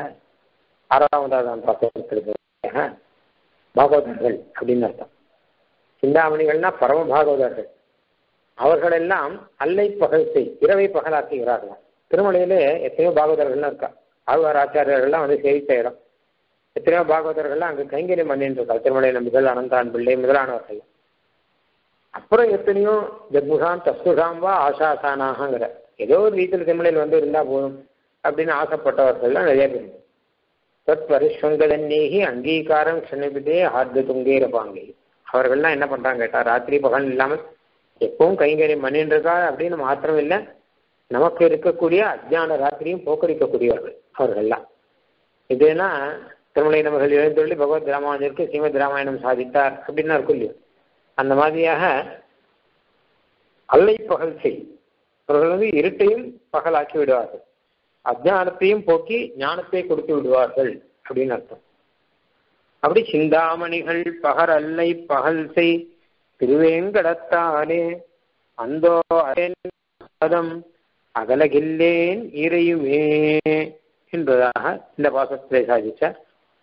6ஆம் பாசுரத்தில் பாகவதர்கள் அப்படின்னு அர்த்தம். சிந்தாமணிகள்னா பரம பாகவதர்கள். அவர்களெல்லாம் அல்லை பகல்த்தை இரவை பகலாக்குகிறார்களாம். திருமலையிலே எத்தனையோ பாகவதர்கள்லாம் இருக்கா. ஆழ்வார் ஆச்சாரியர்கள்லாம் வந்து சேவித்த இடம். எத்தனையோ பாகவதர்கள்லாம் அங்கே கைங்கரியம் பண்ணிட்டு இருக்கா. திருமலை நம்பிகள், அனந்தான் பிள்ளை முதலானவர்கள். அப்புறம் எத்தனையோ ஜத்முகாம் தஸ்துகாம் வா ஆசாசானாகங்கிற ஏதோ ஒரு வீட்டில் திருமலையில் வந்து இருந்தா போதும் அப்படின்னு ஆசைப்பட்டவர்கள்லாம் நிறைய பேர். தத் பரிஷ்வங்கதன்னேகி அங்கீகாரம் க்ஷணிபிதே ஆர்த்த துங்கேரபாங்கே. அவர்கள்லாம் என்ன பண்றாங்க கேட்டா, ராத்திரி பகல் இல்லாமல் எப்பவும் கைங்கரியம் பண்ணிட்டு இருக்கா அப்படின்னு மாத்திரம் இல்லை, நமக்கு இருக்கக்கூடிய அஜ்ஞான ராத்திரியும் போக்கடிக்கக்கூடியவர்கள் அவர்கள்லாம். இதுனா திருமலை நபர்கள் எழுந்தொள்ளி பகவத் ராமாயணருக்கு ஸ்ரீமத் ராமாயணம் சாதித்தார் அப்படின்னா இருக்கும் இல்லையோ, அந்த மாதிரியாக அல்லை பகல் செய். அவர்கள் வந்து இருட்டையும் பகலாக்கி விடுவார்கள், அஜ்ஞானத்தையும் போக்கி ஞானத்தை கொடுத்து விடுவார்கள் அப்படின்னு அர்த்தம். அப்படி சிந்தாமணிகள் பகர் அல்லை பகல் செய் திருவேங்கடத்தானே அந்தோ அதம் அகலகில்லேன் இறையுமே என்பதாக இந்த பாசத்தை சாதிச்சார்.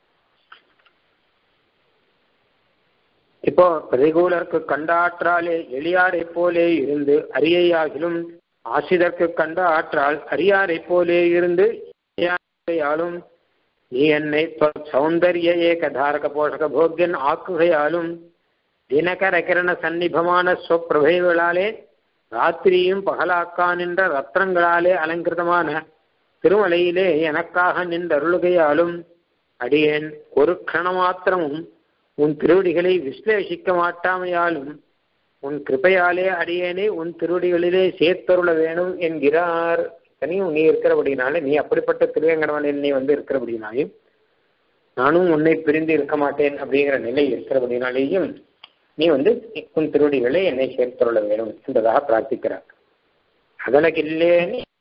இப்போ பிரதிகூலருக்கு கண்டாற்றாலே எளியாரை போலே இருந்து அரியையாகிலும், ஆசிதற்கு கண்ட ஆற்றால் அரியாரை போலே இருந்து ஆளும், நீ என்னை சௌந்தரிய ஏகதாரக போஷக போக்கியன் ஆக்குகையாலும், தினகர கிரண சந்நிபமான சொப்பிரபைகளாலே ராத்திரியும் பகலாக்கா நின்ற ரத்னங்களாலே அலங்கிருதமான திருமலையிலே எனக்காக நின்றருளுகையாலும், அடியேன் ஒரு கணமாத்திரமும் உன் திருவடிகளை விஸ்லேஷிக்க மாட்டாமையாலும், உன் கிருப்பையாலே அடியேனே உன் திருவடிகளிலே சேர்த்தருள வேணும் என்கிறார். தனியும் நீ இருக்கிறபடினாலே, நீ அப்படிப்பட்ட திருவேங்கடவனில் நீ வந்து இருக்கிறபடினாலையும், நானும் உன்னை பிரிந்து இருக்க மாட்டேன் அப்படிங்கிற நிலை இருக்கிறபடினாலேயும் நீ வந்து உன் திருவடிகளை என்னை சேர்த்தருள வேணும் என்பதாக பிரார்த்திக்கிறார். அதனகில்லேன்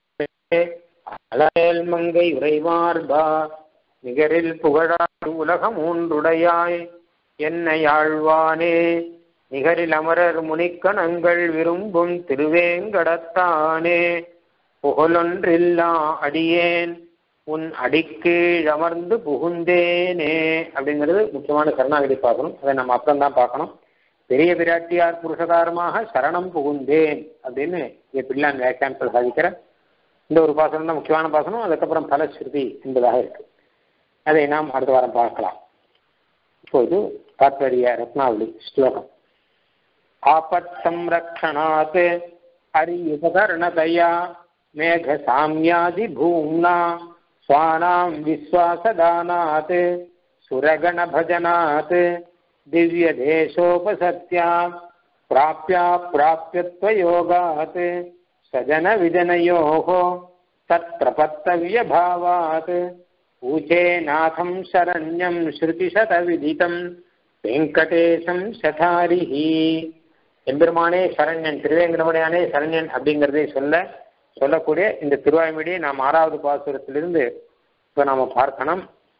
அழகேல் மங்கை உரைமார்பா நிகரில் புகழாடு உலகம் ஊன்றுடையாய் என்னை ஆழ்வானே நிகரில் அமரர் முனிக்கணங்கள் விரும்பும் திருவேங்கடத்தானே புகழொன்றில்லா அடியேன் உன் அடிக்கீழ் அமர்ந்து புகுந்தேனே அப்படிங்கிறது முக்கியமான சரணாகதி பார்க்கணும். அதை நம்ம அப்புறம் தான் பார்க்கணும். பெரிய பிராட்டியார் புருஷகாரமாக சரணம் புகுந்தேன் அப்படின்னு பிள்ளான் வியாக்கியானத்தில் சாதிக்கிற இந்த ஒரு பாசனம் தான் முக்கியமான பாசனம். அதுக்கப்புறம் பலஸ்ருதி என்பதாக இருக்கு. அதை நாம் அடுத்த வாரம் பார்க்கலாம். இப்போது தாத்பரிய ரத்னாவளி ஸ்லோகம். ஆபத் சம்ரக்ஷணாத் அரியுபகரணதயா மேக சாமியாதி பூம்னா ஸ்வானாம் விஸ்வாசதானாத் சுரகண பஜனாத் திவ்ய தேசோபசத்யா பிராப்யா பிராப்யத்வயோகாத் சஜன விஜனயோஹோ தத் பிரபத்தவ்ய பாவாத் ஊச்சே நாதம் சரண்யம் ஸ்ருதிசத விதிதம் வெங்கடேசம் சதாரிஹி. எம்பெருமானே சரண்யன், திருவேங்கடமுடையானே சரண்யன் அப்படிங்கிறதை சொல்லக்கூடிய இந்த திருவாய்மொழியை நாம் 6வது பாசுரத்திலிருந்து இப்போ நாம் பார்க்கணும்.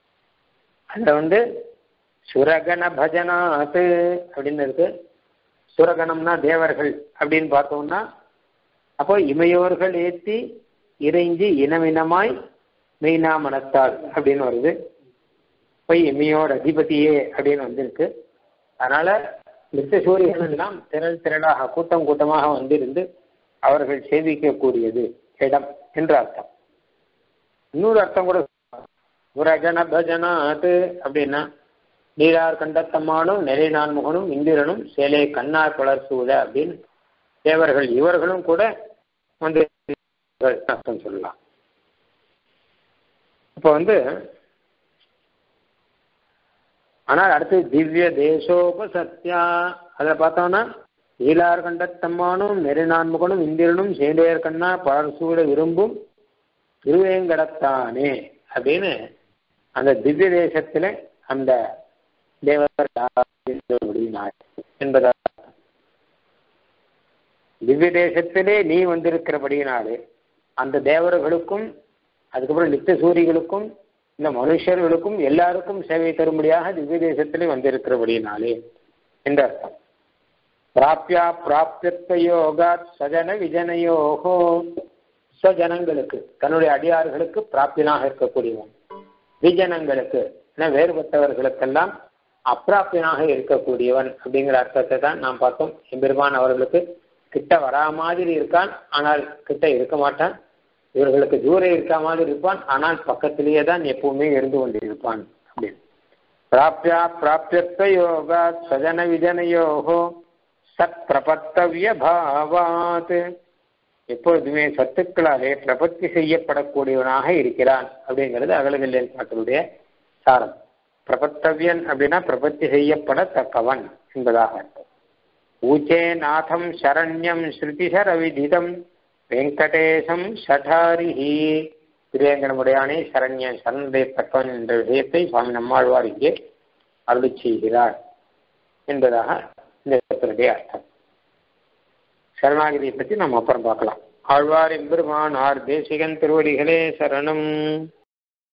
அதில் சுரகண பஜனாத் அப்படின்னு இருக்கு. சுரகணம்னா தேவர்கள் அப்படின்னு பார்த்தோம்னா அப்போ இமையோர்கள் ஏற்றி இறைஞ்சி இனமினமாய் மெய்னா மனத்தாள் அப்படின்னு வருது. போய் இமையோர் அதிபதியே அப்படின்னு வந்திருக்கு. அதனால நித்திய சூரியர்கள் எல்லாம் திரளாக கூட்டம் கூட்டமாக வந்திருந்து அவர்கள் சேவிக்கக்கூடியது இடம் என்று அர்த்தம். இன்னொரு அர்த்தம் கூட சுரகண பஜனாத் அப்படின்னா நீரார் கண்டத்தம்மானும் நிறை நான்முகனும் இந்திரனும் சேலை கண்ணார் பலர் சூழ அப்படின்னு தேவர்கள் இவர்களும் கூட அர்த்தம் சொல்லலாம். இப்போ ஆனால் அடுத்து திவ்ய தேசோபசத்யா அதில் பார்த்தோம்னா ஈலார் கண்டத்தம்மானும் நெருநான்முகனும் இந்திரனும் சேந்தையர் கண்ணா பலர்சூட விரும்பும் திருவேங்கடத்தானே அப்படின்னு அந்த திவ்ய தேசத்துல அந்த தேவர் என்பதா திவ்ய தேசத்திலே நீ வந்திருக்கிறபடியினாலே அந்த தேவர்களுக்கும் அதுக்கப்புறம் நித்திய சூரிகளுக்கும் இந்த மனுஷர்களுக்கும் எல்லாருக்கும் சேவை தரும்படியாக திவ்ய தேசத்திலே வந்திருக்கிறபடியினாலே என்ற அர்த்தம். பிராப்யா பிராப்தியத்வ யோகாத் சஜன விஜனயோகோ, ஸ்வஜனங்களுக்கு தன்னுடைய அடியார்களுக்கு பிராப்தியனாக இருக்கக்கூடியவன், விஜனங்களுக்கு வேறுபட்டவர்களுக்கெல்லாம் அப்பிராப்தியனாக இருக்கக்கூடியவன் அப்படிங்கிற அர்த்தத்தை தான் நாம் பார்த்தோம். எம்பெருமான் அவர்களுக்கு கிட்ட வரா மாதிரி இருக்கான், ஆனால் கிட்ட இருக்க மாட்டான். இவர்களுக்கு தூரம் இருக்க மாதிரி இருப்பான், ஆனால் பக்கத்திலேயே தான் எப்பவுமே இருந்து கொண்டு இருப்பான் அப்படின்னு. பிராப்தியா பிராப்தியத்வ யோகாத் சஜன விஜனயோகோ சத் பிரபத்தவ்ய பாவாத், எப்பொழுதுமே சத்துக்களாலே பிரபத்தி செய்யப்படக்கூடியவனாக இருக்கிறான் அப்படிங்கிறது அகலகல்லியல் பாட்டுடைய சாரம். பிரபத்தவ்யன் அப்படின்னா பிரபத்தி செய்யப்படத்தக்கவன் என்பதாக. ஊச்சே நாதம் சரண்யம் ஸ்ருதிசர விதிதம் வெங்கடேசம் சடாரிஹி, திருவேங்கடமுடையானே சரண்யன் சரணடையத்தக்கவன் என்ற விஷயத்தை சுவாமி நம்மாழ்வார் இங்கே அருளி செய்கிறார் என்பதாக இந்த அர்த்தம். சரணாகதியை பற்றி நாம் அப்புறம் பார்க்கலாம். ஆழ்வார் எம்பெருமானார் தேசிகன் திருவடிகளே சரணம்.